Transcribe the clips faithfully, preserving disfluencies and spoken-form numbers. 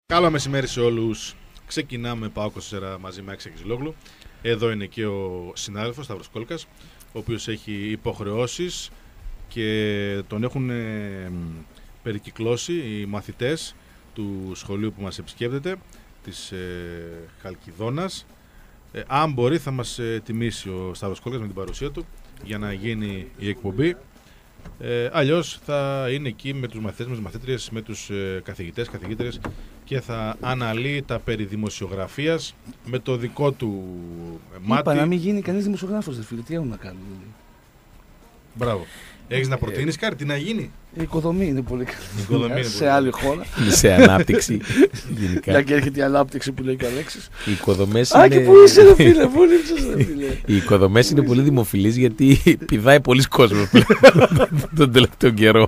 Καλό μεσημέρι σε όλους. Ξεκινάμε ΠΑΟΚ είκοσι τέσσερα μαζί με Άκη Αγγελόγλου. Εδώ είναι και ο συνάδελφος Σταύρος Κόλκας, ο οποίος έχει υποχρεώσεις και τον έχουν ε, περικυκλώσει οι μαθητές του σχολείου που μας επισκέπτεται, της ε, Χαλκιδόνας. Ε, αν μπορεί θα μας ε, τιμήσει ο Σταύρος Κόλκας με την παρουσία του για να γίνει η εκπομπή. Ε, αλλιώς θα είναι εκεί με τους μαθητές, με τους μαθήτριες, με τους ε, καθηγητές, καθηγήτρες και θα αναλύει τα περί δημοσιογραφίας με το δικό του ε, μάτι. Είπα να μην γίνει κανείς δημοσιογράφος, δε φίλε, τι έχουν να κάνουν. Μπράβο. Έχεις να προτείνεις κάτι, τι να γίνει? Η οικοδομή είναι πολύ καλή. Η οικοδομή είναι σε πολύ άλλη χώρα. Σε ανάπτυξη. Γενικά. Για και έρχεται η ανάπτυξη που λέει και ο Αλέξης. Οι οικοδομές Α, είναι... και πού είσαι ρε φίλε, πού ήρθες ρε φίλε. Οι οικοδομές είναι πολύ δημοφιλείς γιατί πηδάει πολλοί κόσμος τον τελευταίο καιρό.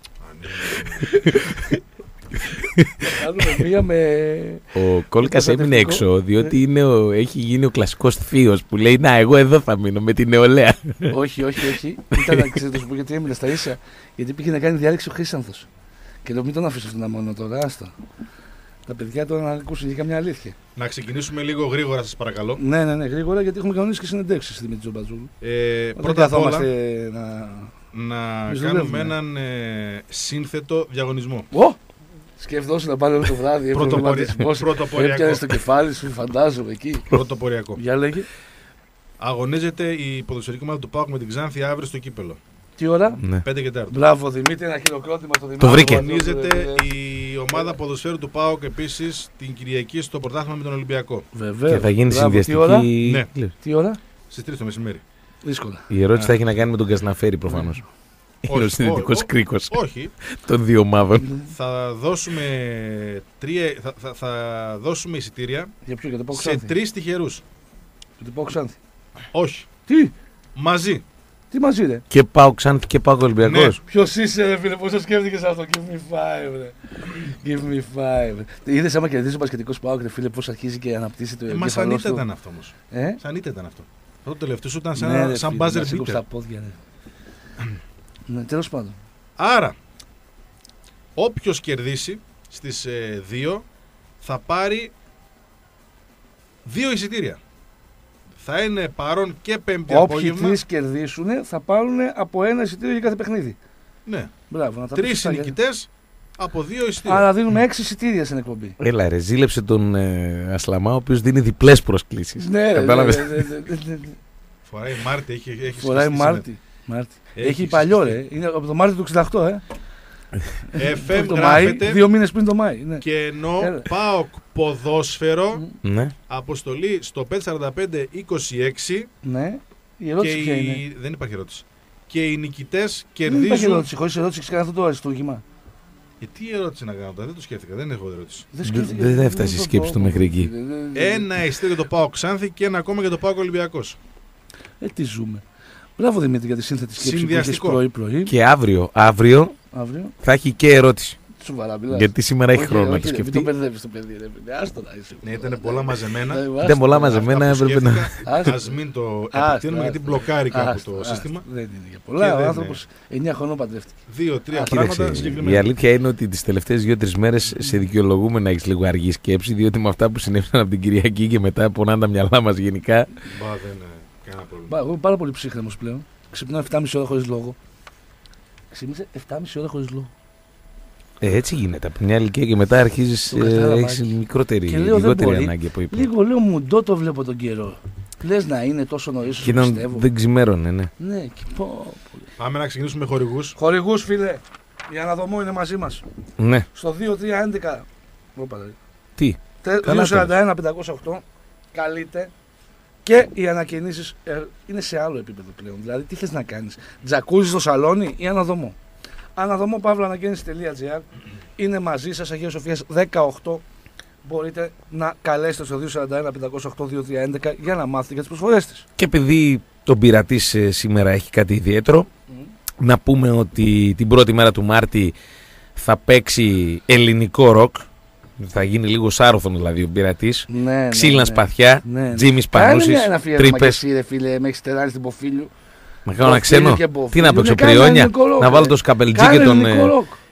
Κάνουμε μία με... Ο Κόλκας έμεινε έξω διότι είναι ο, έχει γίνει ο κλασικός θείος που λέει να εγώ εδώ θα μείνω με την νεολαία. Όχι, όχι, όχι. Ήταν να ξέρετε σου πω γιατί έμεινε στα ίσα. Γιατί πήγε να κάνει διάλεξη ο Χρύσανθος. Και λέω μην τον αφήσω αυτόν μόνο τώρα, άστα. Τα παιδιά τώρα να ακούσουν και καμιά αλήθεια. Να ξεκινήσουμε λίγο γρήγορα, σας παρακαλώ. Ναι, ναι, ναι, γρήγορα γιατί έχουμε κανονίσει και συνεντεύξεις στη Δημήτρη Τζομπατζούλου. Ε, πρώτα απ' όλα, να, να κάνουμε έναν ε, σύνθετο διαγωνισμό. Ω! Σκεφτόσου να πάλι όλο το βράδυ. Πρωτοποριακό. Έπιανε στο κεφάλι σου, φαντάζομαι εκεί. Πρωτοποριακό. Για λέγε. Αγωνίζεται η ποδοσφαιρική ομάδα του ΠΑΟΚ με την Ξάνθη αύριο στο κύπελο. Τι ώρα? Ναι. πέντε και τέσσερα. Μπράβο Δημήτρη, ένα χειροκρότημα στο Δημήτρη. Το βρήκε. Αγωνίζεται η ομάδα ποδοσφαίρου του ΠΑΟΚ επίσης την Κυριακή στο πρωτάθλημα με τον Ολυμπιακό. Βεβαίως. Και θα γίνει Μπράβο. συνδυαστική. Ναι. Τι ώρα? Στις τρεις το μεσημέρι. Δύσκολα. Η ερώτηση θα έχει να κάνει με τον Κασναφέρη προφανώς. Είναι ο συνδετικός κρίκος Όχι. των δύο ομάδων. Θα δώσουμε, τρία, θα, θα, θα δώσουμε εισιτήρια Για ποιο, για το ΠΑΟΚ σε Ξάνθη. τρεις τυχερούς. Για το ΠΑΟΚ Ξάνθη. Όχι. Τι? Μαζί. Τι μαζί ρε? Και πάω Ξάνθη και πάω Ολυμπιακός. Ποιος είσαι ρε φίλε, πώς το σκέφτηκες αυτό? Give me five ρε. Give me five. Είδες άμα κερδίζει ο μπασκετικός ΠΑΟΚ ρε φίλε πώς αρχίζει και αναπτύσσει το Ε, μα εγκέφαλός σαν είτε του. ήταν αυτό όμως. Ε? Σαν είτε ήταν αυτό. Αυτό το τελευταίο σου ήταν σαν, Ναι, ρε, σαν φίλε, buzzer να σήκω beater. στα πόδια ρε. Ναι, τέλος πάντων. Άρα, όποιος κερδίσει στις ε, δύο θα πάρει δύο εισιτήρια. Θα είναι παρόν και πέμπτη Όποιοι απόγευμα. τρεις κερδίσουν θα πάρουν από ένα εισιτήριο για κάθε παιχνίδι. Ναι. Μπράβο, να τα πεις Τρεις σωστά, γιατί- νικητές από δύο εισιτήρια. Άρα δίνουμε έξι εισιτήρια στην εκπομπή. Έλα ρε, ζήλεψε τον ε, Ασλαμά ο οποίος δίνει διπλές προσκλήσεις. Ναι, ρε, Κατάλαβες. ναι, ναι, ναι, ναι, ναι. Φοράει Μάρτι, έχει, έχει Φοράει σχιστεί Μάρτι. Μάρτι. Έχει Έχει παλιό σχιστεί. ρε. Είναι από το Μάρτι του εξήντα οκτώ, ε. σήμερα. εφ εμ το Μάη, γράφεται δύο μήνες πριν το Μάη. Ναι. και ενώ Έλα. ΠΑΟΚ ποδόσφαιρο Ναι. αποστολή στο πέντε σαράντα πέντε είκοσι έξι Ναι. Η και ερώτηση ποια είναι? οι... δεν υπάρχει ερώτηση. Και οι νικητές Δεν υπάρχει κερδίζουν. ερώτηση. Χωρίς ερώτηση έχεις κάνει αυτό το αριστούργημα. Ε, τι ερώτηση να κάνω τώρα, δεν το σκέφτηκα, δεν έχω ερώτηση. Δεν Δεν- σκέφτηκες- δεν έφτασε η το σκέψη πω, του μέχρι εκεί. δεν- δεν- δεν- Ένα εισιτήριο για το ΠΑΟΚ Ξάνθη και ένα ακόμα για το ΠΑΟΚ Ολυμπιακός. Ε, τι ζούμε. Μπράβο Δημήτρη για τη σύνθετη σκέψη που έχεις Συνδυαστικό. πρωί-πρωί. Και αύριο, αύριο Αύριο. θα έχει και ερώτηση. Σοβαρά μιλάς. Γιατί σήμερα έχει Όχι, χρόνο να όχι, το ρε, Μην το σκεφτεί. μπερδεύεις το παιδί, ρε παιδί. Άστο να είσαι. Ναι, ήταν πολλά μαζεμένα. Ναι, Ήταν πολλά άστο, μαζεμένα, Αυτά που έπρεπε να. σκέφτηκα, Άστο. ας μην το Άστο, επεκτείνουμε γιατί άστο. μπλοκάρει κάπου Άστο, το άστο. σύστημα. Δεν είναι για Και πολλά. δεν Ο είναι. άνθρωπος εννιά χρονών παντρεύτηκε. Δύο-τρία Κοίταξε, πράγματα η συγκεκριμένα. αλήθεια είναι ότι τις τελευταίες δύο-τρεις μέρες σε δικαιολογούμε να έχεις λίγο αργή σκέψη, διότι με αυτά που συνέβησαν από την Κυριακή και μετά πονάνε τα μυαλά μας γενικά. Μπα, δεν είναι κανένα πρόβλημα. Μπα, Εγώ είμαι πάρα πολύ ψύχρεμος πλέον. Ξυπνάω επτά και μισή ώρα χωρίς λόγο. Ξύπνησε επτά και μισή ώρα χωρίς λόγο. Ε, έτσι γίνεται. Από μια ηλικία και μετά αρχίζεις, Το κατάλαβα, ε, έχεις Άκη. μικρότερη, Και λέω, δεν λιγότερη μπορεί. ανάγκη από ύπνο. Λίγο λέω μουντό το βλέπω τον καιρό. Λες να είναι τόσο νωρίς όσο Και να πιστεύω. δεν ξημέρωνε, ναι. Ναι, και πω. Πάμε να ξεκινήσουμε με χορηγούς. Χορηγούς φίλε. Η Αναδομό είναι μαζί μας. Ναι. Στο δύο τρία έντεκα. Όπα, ρε. Τι. δύο σαράντα ένα πεντακόσια οκτώ. Καλείτε. Και οι ανακαινήσεις ε, είναι σε άλλο επίπεδο πλέον. Δηλαδή, τι θες να κάνεις, τζακούζι στο σαλόνι ή αναδομό. Αναδομό παύλα ανακαίνιση τελεία τζι άρ είναι μαζί σας, Αγία Σοφίας δεκαοκτώ. Μπορείτε να καλέσετε στο δύο σαράντα ένα πεντακόσια οκτώ δύο τρία έντεκα για να μάθετε για τις προσφορές της. Και επειδή τον πειρατής ε, σήμερα έχει κάτι ιδιαίτερο, να πούμε ότι την πρώτη μέρα του Μάρτη θα παίξει ελληνικό ροκ. Θα γίνει λίγο σάρωθον δηλαδή ο πειρατής. Ναι, Ξύλινα ναι, σπαθιά, ναι, ναι. Τζίμις Κάνε Πανούσης, μια ένα αφιέρωμα και τρύπες. εσύ ρε φίλε, με έχεις τεράσει την Ποφίλιο. Να κάνω ένα ξένο. Τι να παίξω, Ναι, κάνε πριόνια, ελληνικό ροκ, να βάλω ρε. το σκαπελτζί Κάνε και τον. ελληνικό ε, ροκ.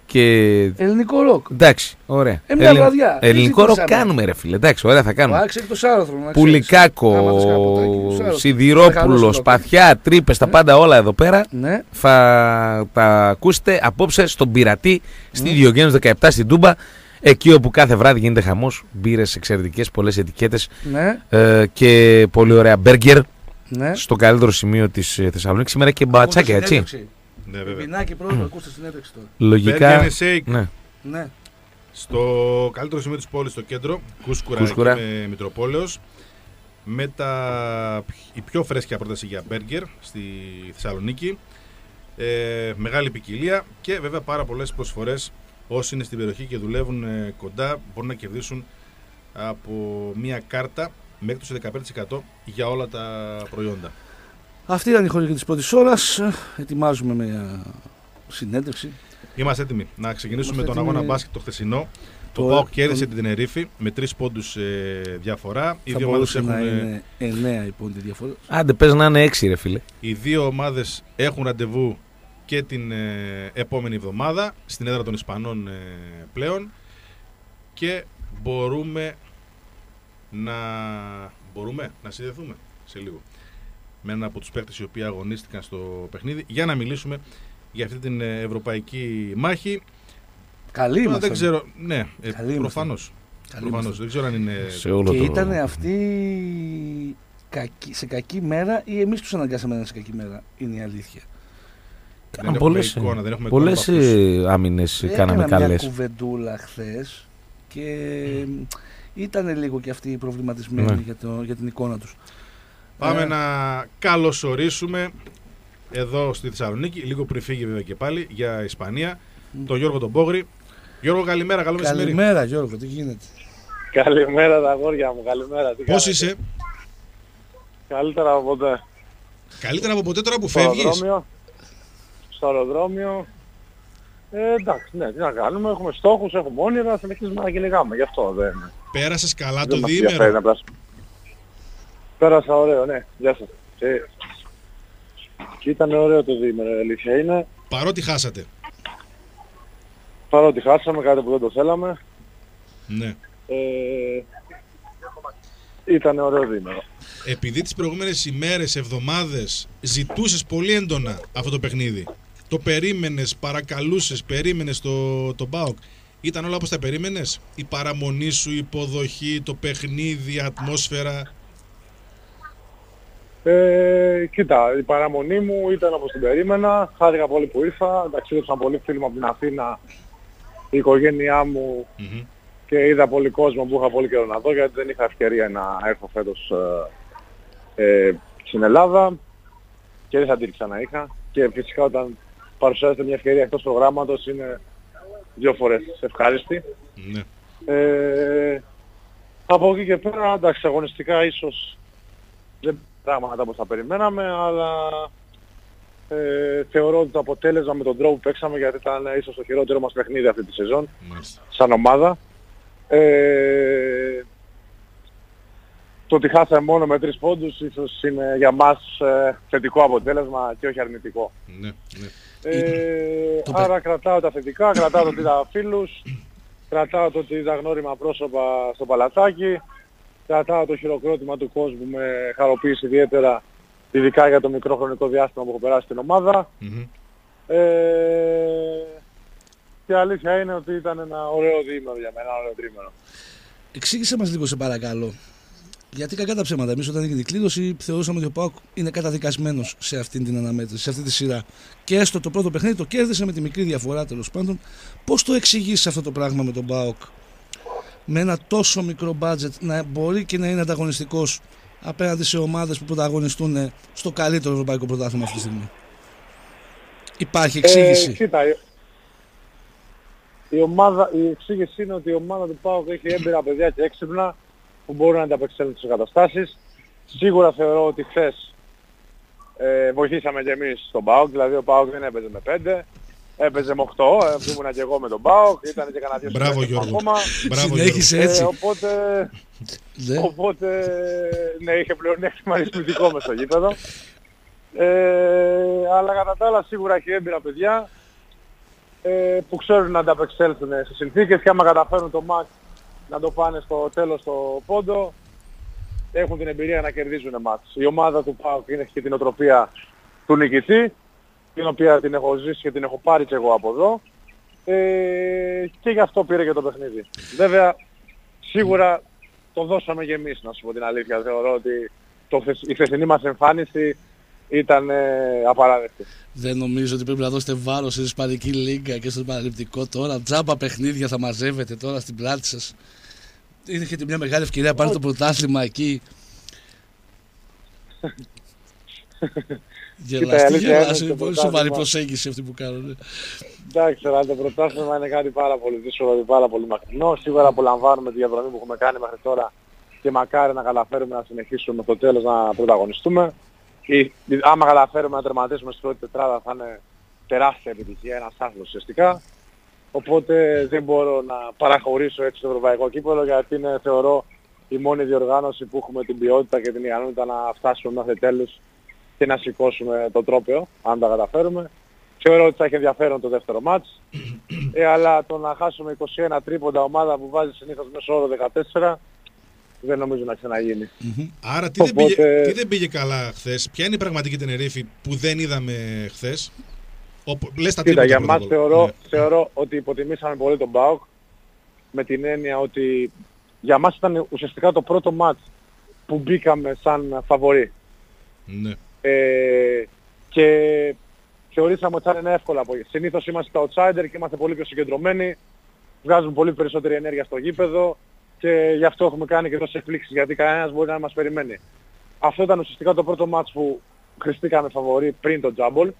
Και... Ελληνικό ροκ. Εντάξει, ωραία. Ε, μια βραδιά. Ελληνικό ροκ ζήτησαμε. κάνουμε, ρε φίλε. Εντάξει, ωραία, θα κάνουμε. Άξε εκτός άρθρων. Πουλικάκο, Σιδηρόπουλο, Σπαθιά, τρύπες, τα πάντα όλα εδώ πέρα. Ναι. Θα τα ακούσετε απόψε στον Πειρατή, στη Διογένους δεκαεπτά στην Τούμπα. Εκεί όπου κάθε βράδυ γίνεται χαμός. Μπύρες εξαιρετικές, πολλές ετικέτες. Ναι. Ε, και πολύ ωραία μπέργκερ. Ναι. Στο καλύτερο σημείο της Θεσσαλονίκης. Σήμερα και μπατσάκια, έτσι. Ναι, βέβαια. Πινάκι πρώτο, ακούστε συνέντευξη τώρα. Λογικά. Ναι. Ναι. Στο καλύτερο σημείο της πόλης, στο κέντρο, Κούσκουρα, Κούσκουρα. με Μητροπόλεως, με τα, η πιο φρέσκια πρόταση για μπέργκερ στη Θεσσαλονίκη, ε, μεγάλη ποικιλία και βέβαια πάρα πολλές προσφορές. Όσοι είναι στην περιοχή και δουλεύουν ε, κοντά μπορούν να κερδίσουν από μία κάρτα με έκπτωση δεκαπέντε τοις εκατό για όλα τα προϊόντα. Αυτή ήταν η χωρική της πρώτης ώρας. Ετοιμάζουμε μια συνέντευξη. Είμαστε έτοιμοι να ξεκινήσουμε Είμαστε τον έτοιμοι. αγώνα μπάσκετ το χθεσινό. Το, Το- ΠΑΟΚ κέρδισε τον- την Τενερίφη με τρεις πόντους ε, διαφορά. Οι Θα δύο, ομάδες μπορούσε έχουν, να ε, είναι εννέα η πόντη διαφορά. Άντε, πες να είναι έξι, ρε φίλε. οι δύο ομάδες έχουν ραντεβού και την ε, επόμενη εβδομάδα στην έδρα των Ισπανών ε, πλέον και μπορούμε να, μπορούμε να συνδεθούμε σε λίγο με έναν από τους παίκτες οι οποίοι αγωνίστηκαν στο παιχνίδι για να μιλήσουμε για αυτή την ε, ευρωπαϊκή μάχη. Καλή Τώρα είμαστε. δεν ξέρω, ναι, ε, Καλή προφανώς, Καλή προφανώς είμαστε. δεν ξέρω αν είναι Σε όλο Και το... ήταν αυτή κακή, σε κακή μέρα ή εμείς τους αναγκάσαμε να είναι σε κακή μέρα. Είναι η αλήθεια. δεν Κάναμε έχουμε πολλές, εικόνα, δεν έχουμε πολλές εικόνα από αυτούς. ε, άμυνες Έκανα κάναμε μια καλές. κουβεντούλα χθες και ήταν λίγο και αυτοί προβληματισμένοι Ναι. για, το, για την εικόνα τους. Πάμε Ε, να καλωσορίσουμε εδώ στη Θεσσαλονίκη, λίγο πριν φύγει βέβαια και πάλι για Ισπανία, τον Γιώργο τον Πόγρη. Γιώργο, καλημέρα, καλό μεσημέρι. Καλημέρα Γιώργο, τι γίνεται. Καλημέρα τα αγόρια μου, καλημέρα. Τι Πώς κάνετε? είσαι? Καλύτερα από ποτέ. Καλύτερα από ποτέ τώρα που Στο φεύγεις. αεροδρόμιο. Στο αεροδρόμιο. Ε, εντάξει, ναι, τι να κάνουμε, έχουμε στόχους, έχουμε όνειρα, συνεχίζουμε να κυνηγάμε, γι' αυτό δεν, Πέρασες καλά δεν το μας ενδιαφέρει διήμερο. να περάσουμε. Πέρασα ωραίο, ναι, γεια σας. Και... και ήταν ωραίο το διήμερο, η αλήθεια είναι. Παρότι χάσατε. Παρότι χάσαμε κάτι που δεν το θέλαμε, Ναι. ε, ήταν ωραίο διήμερο. Επειδή τις προηγούμενες ημέρες, εβδομάδες ζητούσες πολύ έντονα αυτό το παιχνίδι, το περίμενες, παρακαλούσες, περίμενες το, το ΠΑΟΚ, ήταν όλα όπως τα περίμενες? Η παραμονή σου, η υποδοχή, το παιχνίδι, η ατμόσφαιρα? Ε, κοίτα, η παραμονή μου ήταν όπως την περίμενα. Χάρηκα πολύ που ήρθα. Ταξίδεψαν πολλοί φίλοι μου από την Αθήνα, η οικογένειά μου Μμμ. και είδα πολύ κόσμο που είχα πολύ καιρό να δω γιατί δεν είχα ευκαιρία να έρθω φέτος ε, ε, στην Ελλάδα και δεν θα την ξανά είχα. Και φυσικά όταν παρουσιάζεται μια ευκαιρία εκτός προγράμματος είναι δύο φορές ευχάριστη. Ναι. Ε, από εκεί και πέρα, εντάξει, αγωνιστικά ίσως δεν πράγματα όπως τα περιμέναμε, αλλά ε, θεωρώ ότι το αποτέλεσμα με τον τρόπο που παίξαμε, γιατί ήταν ίσως το χειρότερο μας παιχνίδι αυτή τη σεζόν, Μάλιστα. σαν ομάδα. Ε, το ότι χάσαμε μόνο με τρεις πόντους ίσως είναι για μας ε, θετικό αποτέλεσμα και όχι αρνητικό. Ναι, ναι. Ε, Το άρα κρατάω τα θετικά, κρατάω το ότι είδα φίλους, κρατάω το ότι είδα γνώριμα πρόσωπα στο παλατάκι, κρατάω το χειροκρότημα του κόσμου με χαροποίηση ιδιαίτερα, ειδικά για το μικρό χρονικό διάστημα που έχω περάσει στην ομάδα. Μμμ. Ε, και η αλήθεια είναι ότι ήταν ένα ωραίο διήμερο για μένα, ένα ωραίο τρίμερο. Εξήγησε μας λίγο σε παρακαλώ. Γιατί κακά τα ψέματα, εμείς όταν έγινε η κλήρωση θεωρούσαμε ότι ο ΠΑΟΚ είναι καταδικασμένος σε αυτή την αναμέτρηση, σε αυτή τη σειρά. Και έστω το πρώτο παιχνίδι το κέρδισε με τη μικρή διαφορά τέλος πάντων. Πώς το εξηγείς αυτό το πράγμα με τον ΠΑΟΚ, με ένα τόσο μικρό μπάτζετ, να μπορεί και να είναι ανταγωνιστικός απέναντι σε ομάδες που πρωταγωνιστούν στο καλύτερο ευρωπαϊκό πρωτάθλημα αυτή τη στιγμή? Υπάρχει εξήγηση? Ε, κοίτα, η, η, ομάδα, η εξήγηση είναι ότι η ομάδα του ΠΑΟΚ έχει έμπειρα παιδιά και έξυπνα που μπορούν να ανταπεξέλθουν στις καταστάσεις. Σίγουρα θεωρώ ότι χθες ε, βοηθήσαμε και εμείς τον ΠΑΟΚ, δηλαδή ο ΠΑΟΚ δεν έπαιζε με πέντε, έπαιζε με οκτώ, ε, ήμουνα και εγώ με τον ΠΑΟΚ, ήταν και κανένα δύο Μπράβο, συμπαίκτες μου Γιώργο. ακόμα. Μπράβο, Συνέχισε Γιώργο. έτσι. Ε, οπότε, Ναι. οπότε ναι, είχε πλεονέκτημα αριθμητικό μες στο γήπεδο. Ε, αλλά κατά τα άλλα σίγουρα έχει έμπειρα παιδιά ε, που ξέρουν να ανταπεξέλθουν στις συνθήκες και άμα καταφέρουν το μάτς να το πάνε στο τέλος στο πόντο, έχουν την εμπειρία να κερδίζουν μάτς. Η ομάδα του ΠΑΟΚ είναι και την οτροπία του νικητή, την οποία την έχω ζήσει και την έχω πάρει και εγώ από εδώ, ε, και γι' αυτό πήρε και το παιχνίδι. Βέβαια, σίγουρα το δώσαμε και εμείς, να σου πω την αλήθεια. Θεωρώ ότι το, η χθεσινή μας εμφάνιση ήταν ε, απαράδεκτη. Δεν νομίζω ότι πρέπει να δώσετε βάρος στην Ισπανική Λίγκα και στο Επαναληπτικό τώρα. Τζάμπα παιχνίδια θα μαζεύετε τώρα στην πλάτη σας. Είχετε μια μεγάλη ευκαιρία να πάρετε το πρωτάθλημα εκεί. Γελαστή, γελαστή. Πολύ σοβαρή προσέγγιση αυτή που κάνουν. Εντάξει, αλλά το πρωτάθλημα είναι κάτι πάρα πολύ δύσκολο, πάρα πολύ μακρινό. Σίγουρα απολαμβάνουμε τη διαδρομή που έχουμε κάνει μέχρι τώρα και μακάρι να καταφέρουμε να συνεχίσουμε στο τέλος να πρωταγωνιστούμε. Ή, άμα καταφέρουμε να τερματίσουμε στην πρώτη τετράδα θα είναι τεράστια επιτυχία, ένας άθλος ουσιαστικά. Οπότε δεν μπορώ να παραχωρήσω έτσι το ευρωπαϊκό κύπελλο, γιατί είναι, θεωρώ, η μόνη διοργάνωση που έχουμε την ποιότητα και την ικανότητα να φτάσουμε μέχρι τέλους και να σηκώσουμε το τρόπαιο, αν τα καταφέρουμε. Θεωρώ ότι θα έχει ενδιαφέρον το δεύτερο μάτς, ε, αλλά το να χάσουμε είκοσι ένα τρίποντα ομάδα που βάζει συνήθως μέσω όρο δεκατέσσερα, δεν νομίζω να ξαναγίνει. Mm-hmm. Άρα τι, Οπότε... δεν πήγε, τι δεν πήγε καλά χθες, ποια είναι η πραγματική Τενερίφη που δεν είδαμε χθες? Λες τα Κοίτα, για μας θεωρώ, ναι. θεωρώ ότι υποτιμήσαμε πολύ τον ΠΑΟΚ, με την έννοια ότι για μας ήταν ουσιαστικά το πρώτο μάτς που μπήκαμε σαν φαβορί. Ναι. Ε, και θεωρήσαμε ότι θα είναι εύκολα από εκεί. Συνήθως είμαστε τα outsider και είμαστε πολύ πιο συγκεντρωμένοι, βγάζουμε πολύ περισσότερη ενέργεια στο γήπεδο και γι' αυτό έχουμε κάνει και τόσες εκπλήξεις, γιατί κανένας μπορεί να μας περιμένει. Αυτό ήταν ουσιαστικά το πρώτο μάτς που χρηστήκαμε φαβορί πριν το τζάμπολ.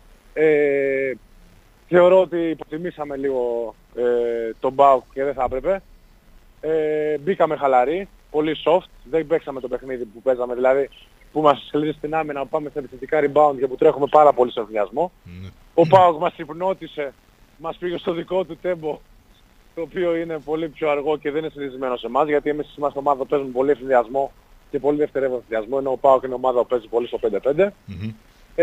Ε, θεωρώ ότι υποτιμήσαμε λίγο ε, τον ΠΑΟΚ και δεν θα έπρεπε. Ε, μπήκαμε χαλαροί, πολύ soft, δεν παίξαμε το παιχνίδι που παίζαμε, δηλαδή που μας σκληρίζει στην άμυνα, που πάμε σε επιθετικά rebound και που τρέχουμε πάρα πολύ σε ενθουσιασμό. Mm. Ο ΠΑΟΚ μας υπνώτισε, μας πήγε στο δικό του τέμπο, το οποίο είναι πολύ πιο αργό και δεν είναι συνηθισμένο σε εμάς, γιατί εμείς είμαστε ομάδα που παίζουμε πολύ ευθυνδιασμό και πολύ δευτερεύον ευθυνδιασμό, ενώ ο ΠΑΟΚ είναι ομάδα που παίζει πολύ στο πέντε πέντε. Mm-hmm.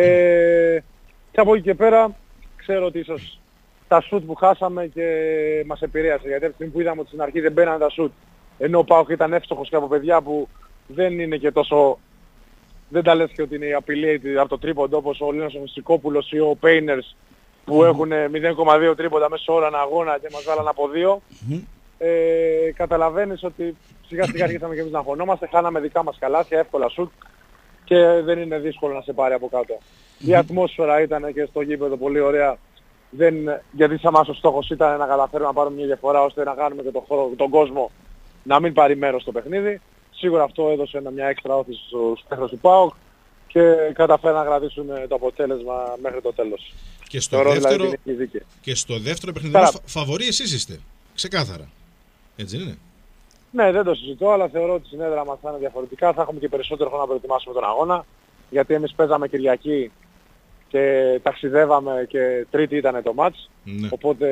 Ε, και από εκεί και πέρα ξέρω ότι ίσως τα σουτ που χάσαμε και μας επηρέασε, γιατί από τη στιγμή που είδαμε ότι στην αρχή δεν μπαίνανε τα σουτ, ενώ ο ΠΑΟΚ ήταν εύστοχος και από παιδιά που δεν είναι και τόσο, δεν τα λες και ότι είναι η απειλή από το τρίποντο, όπως ο Λίνος ο Μουσικόπουλος ή ο Πέινερς που mm-hmm. έχουν μηδέν κόμμα δύο τρίποντα μέσα ώρα ένα αγώνα και μας βάλαν από δύο. Mm-hmm. Ε, καταλαβαίνεις ότι σιγά σιγά αρχίσαμε και εμείς να αγωνόμαστε, χάναμε δικά μας καλάθια, εύκολα σουτ και δεν είναι δύσκολο να σε πάρει από κάτω. Mm-hmm. Η ατμόσφαιρα ήταν και στο γήπεδο πολύ ωραία, δεν, γιατί σαν μας ο στόχος ήταν να καταφέρουμε να πάρουμε μια διαφορά ώστε να κάνουμε και τον, χώρο, τον κόσμο να μην πάρει μέρος στο παιχνίδι. Σίγουρα αυτό έδωσε μια έξτρα όθηση στους παίκτες του ΠΑΟΚ και καταφέραν να κρατήσουν το αποτέλεσμα μέχρι το τέλος. Και στο, Θεωρώ, δεύτερο, δηλαδή, και στο δεύτερο παιχνίδι μας φαβορί εσείς είστε, ξεκάθαρα. Έτσι δεν είναι? Ναι, δεν το συζητώ, αλλά θεωρώ ότι η συνέδρα μας θα είναι διαφορετικά. Θα έχουμε και περισσότερο χρόνο να προετοιμάσουμε τον αγώνα, γιατί εμείς παίζαμε Κυριακή και ταξιδεύαμε και Τρίτη ήταν το μάτς, ναι. Οπότε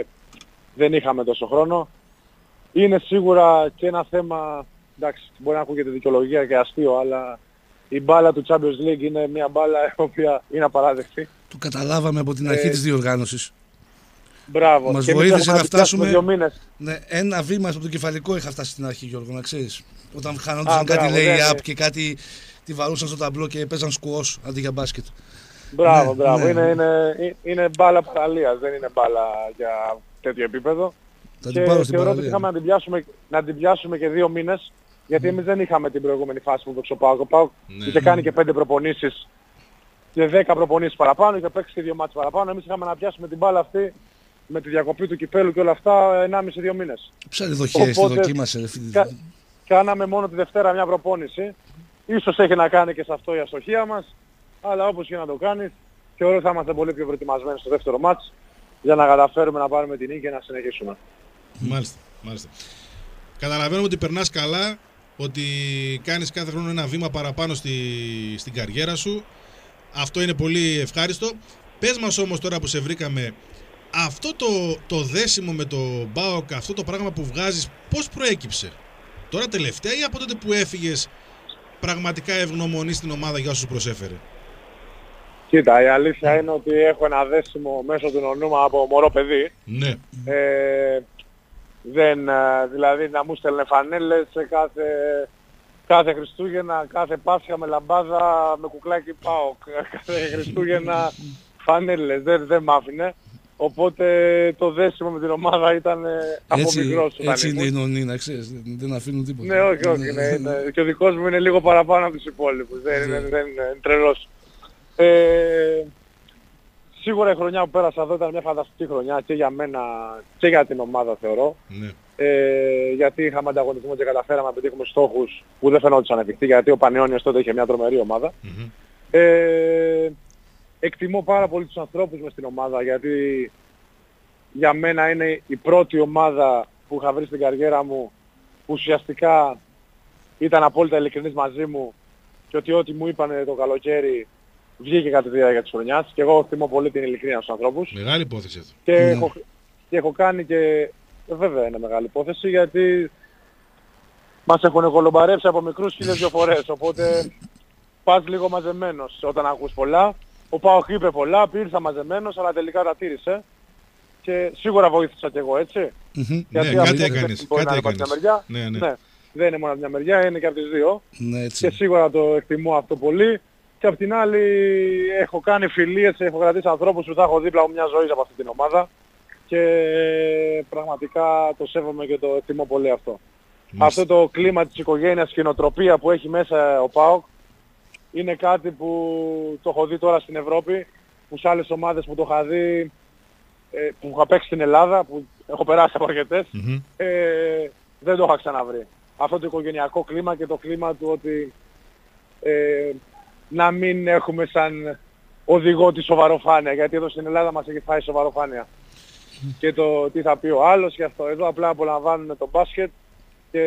δεν είχαμε τόσο χρόνο. Είναι σίγουρα και ένα θέμα, εντάξει, μπορεί να ακούγεται δικαιολογία και αστείο, αλλά η μπάλα του Champions League είναι μια μπάλα η οποία είναι απαράδεκτη. Το καταλάβαμε από την αρχή ε... της διοργάνωσης. Μπράβο. Μας βοήθησε να φτάσουμε δύο μήνες. Ναι, ένα βήμα από το κεφαλικό είχα φτάσει στην αρχή, Γιώργο, να ξέρεις. Όταν χάνονταν κάτι lay-up και κάτι τη βαρούσαν στο ταμπλό και παίζαν σκουός αντί για μπάσκετ. Μπράβο, ναι, μπράβο. Ναι. Είναι, είναι, είναι μπάλα παραλίας, δεν είναι μπάλα για τέτοιο επίπεδο. Θα και θεωρώ ότι είχαμε να την, πιάσουμε, να την πιάσουμε και δύο μήνες, γιατί mm. εμείς δεν είχαμε την προηγούμενη φάση που παίξε ο ΠΑΟΚ. Ο ΠΑΟΚ ναι. είχε κάνει και πέντε προπονήσεις και δέκα προπονήσεις παραπάνω, είχε παίξει και δύο μάτς παραπάνω. Εμείς είχαμε να πιάσουμε την μπάλα αυτή με τη διακοπή του κυπέλου και όλα αυτά ενάμιση δύο μήνες. Ψαλιδοχές, τη δοκίμασε. Κα, κάναμε μόνο τη Δευτέρα μια προπόνηση. Ίσως έχει να κάνει και σε αυτό η αστοχία μας, αλλά όπως και να το κάνεις, θεωρώ ότι θα είμαστε πολύ πιο προετοιμασμένοι στο δεύτερο μάτς για να καταφέρουμε να πάρουμε την νίκη και να συνεχίσουμε. Μάλιστα, μάλιστα. Καταλαβαίνουμε ότι περνάς καλά, ότι κάνεις κάθε χρόνο ένα βήμα παραπάνω στη, στην καριέρα σου. Αυτό είναι πολύ ευχάριστο. Πες μας όμως τώρα που σε βρήκαμε, αυτό το, το δέσιμο με το ΠΑΟΚ, αυτό το πράγμα που βγάζεις, πώς προέκυψε? Τώρα τελευταία ή από τότε που έφυγες πραγματικά ευγνωμονείς στην ομάδα για όσους προσέφερε? Κοίτα, η αλήθεια είναι ότι έχω ένα δέσιμο μέσω του Νονούμα από μωρό παιδί. Ναι. Ε, δεν, δηλαδή να μου στέλνε φανέλες σε κάθε, κάθε Χριστούγεννα, κάθε Πάσχα με λαμπάδα, με κουκλάκι ΠΑΟΚ, κάθε Χριστούγεννα φανέλες, δεν, δεν μ' άφηνε. Οπότε το δέσιμο με την ομάδα ήταν από Έτσι, μικρός. έτσι είναι οι νονοί, να ξέρεις, δεν, δεν αφήνουν τίποτα. Ναι, όχι, όχι. Ναι, ναι. Και ο δικός μου είναι λίγο παραπάνω από τους υπόλοιπους. Δεν είναι, δεν είναι τρελός. Ε, σίγουρα η χρονιά που πέρασα εδώ ήταν μια φανταστική χρονιά και για μένα και για την ομάδα θεωρώ. Ναι. Ε, γιατί είχαμε ανταγωνισμό και καταφέραμε να πετύχουμε στόχους που δεν φαινόντουσαν εφικτοί, γιατί ο Πανιώνιος τότε είχε μια τρομερή ομάδα. Mm-hmm. Ε, εκτιμώ πάρα πολύ τους ανθρώπους μες στην ομάδα, γιατί για μένα είναι η πρώτη ομάδα που είχα βρει στην καριέρα μου που ουσιαστικά ήταν απόλυτα ειλικρινής μαζί μου και ότι ό,τι μου είπανε το καλοκαίρι βγήκε κατά τη διάρκεια της χρονιάς και εγώ εκτιμώ πολύ την ειλικρίνεια στους ανθρώπους. Μεγάλη υπόθεση αυτό. Και, Ναι. έχω, και έχω κάνει και... Βέβαια είναι μεγάλη υπόθεση γιατί μας έχουν κολομπαρέψει από μικρούς χίλιες δυο φορές, οπότε πας λίγο μαζεμένος όταν ακούς πολλά. Ο ΠΑΟΚ είπε πολλά, ήρθα μαζεμένος, αλλά τελικά τα τήρησε. Και σίγουρα βοήθησα κι εγώ, έτσι. Μμμ. Ναι, αυτό κάτι δεν έκανες, μπορεί κάτι να είναι από τη μια έκανες. μεριά. Ναι, ναι. Ναι, δεν είναι μόνο από τη μια μεριά, είναι και από τις δύο. Ναι, Και έτσι. σίγουρα το εκτιμώ αυτό πολύ. Και απ' την άλλη έχω κάνει φιλίες, έχω κρατήσει ανθρώπους που θα έχω δίπλα μου μια ζωή από αυτή την ομάδα. Και πραγματικά το σέβομαι και το εκτιμώ πολύ αυτό. Μάλιστα. Αυτό το κλίμα της οικογένειας και η νοοτροπία που έχει μέσα ο ΠΑΟΚ είναι κάτι που το έχω δει τώρα στην Ευρώπη, που σε άλλες ομάδες που το είχα δει, ε, που είχα παίξει στην Ελλάδα, που έχω περάσει από αρκετές, Mm-hmm. ε, δεν το είχα ξαναβρει. Αυτό το οικογενειακό κλίμα και το κλίμα του ότι ε, να μην έχουμε σαν οδηγό τη σοβαροφάνεια, γιατί εδώ στην Ελλάδα μας έχει φάει σοβαροφάνεια. Και το τι θα πει ο άλλος και αυτό. Εδώ απλά απολαμβάνουν το μπάσκετ και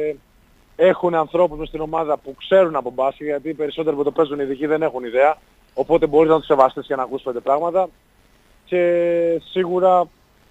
έχουν ανθρώπους μες στην ομάδα που ξέρουν από μπάσκετ, γιατί οι περισσότεροι που το παίζουν ειδικοί δεν έχουν ιδέα, οπότε μπορείς να τους σεβαστείς και να ακούσεις πέντε πράγματα. Και σίγουρα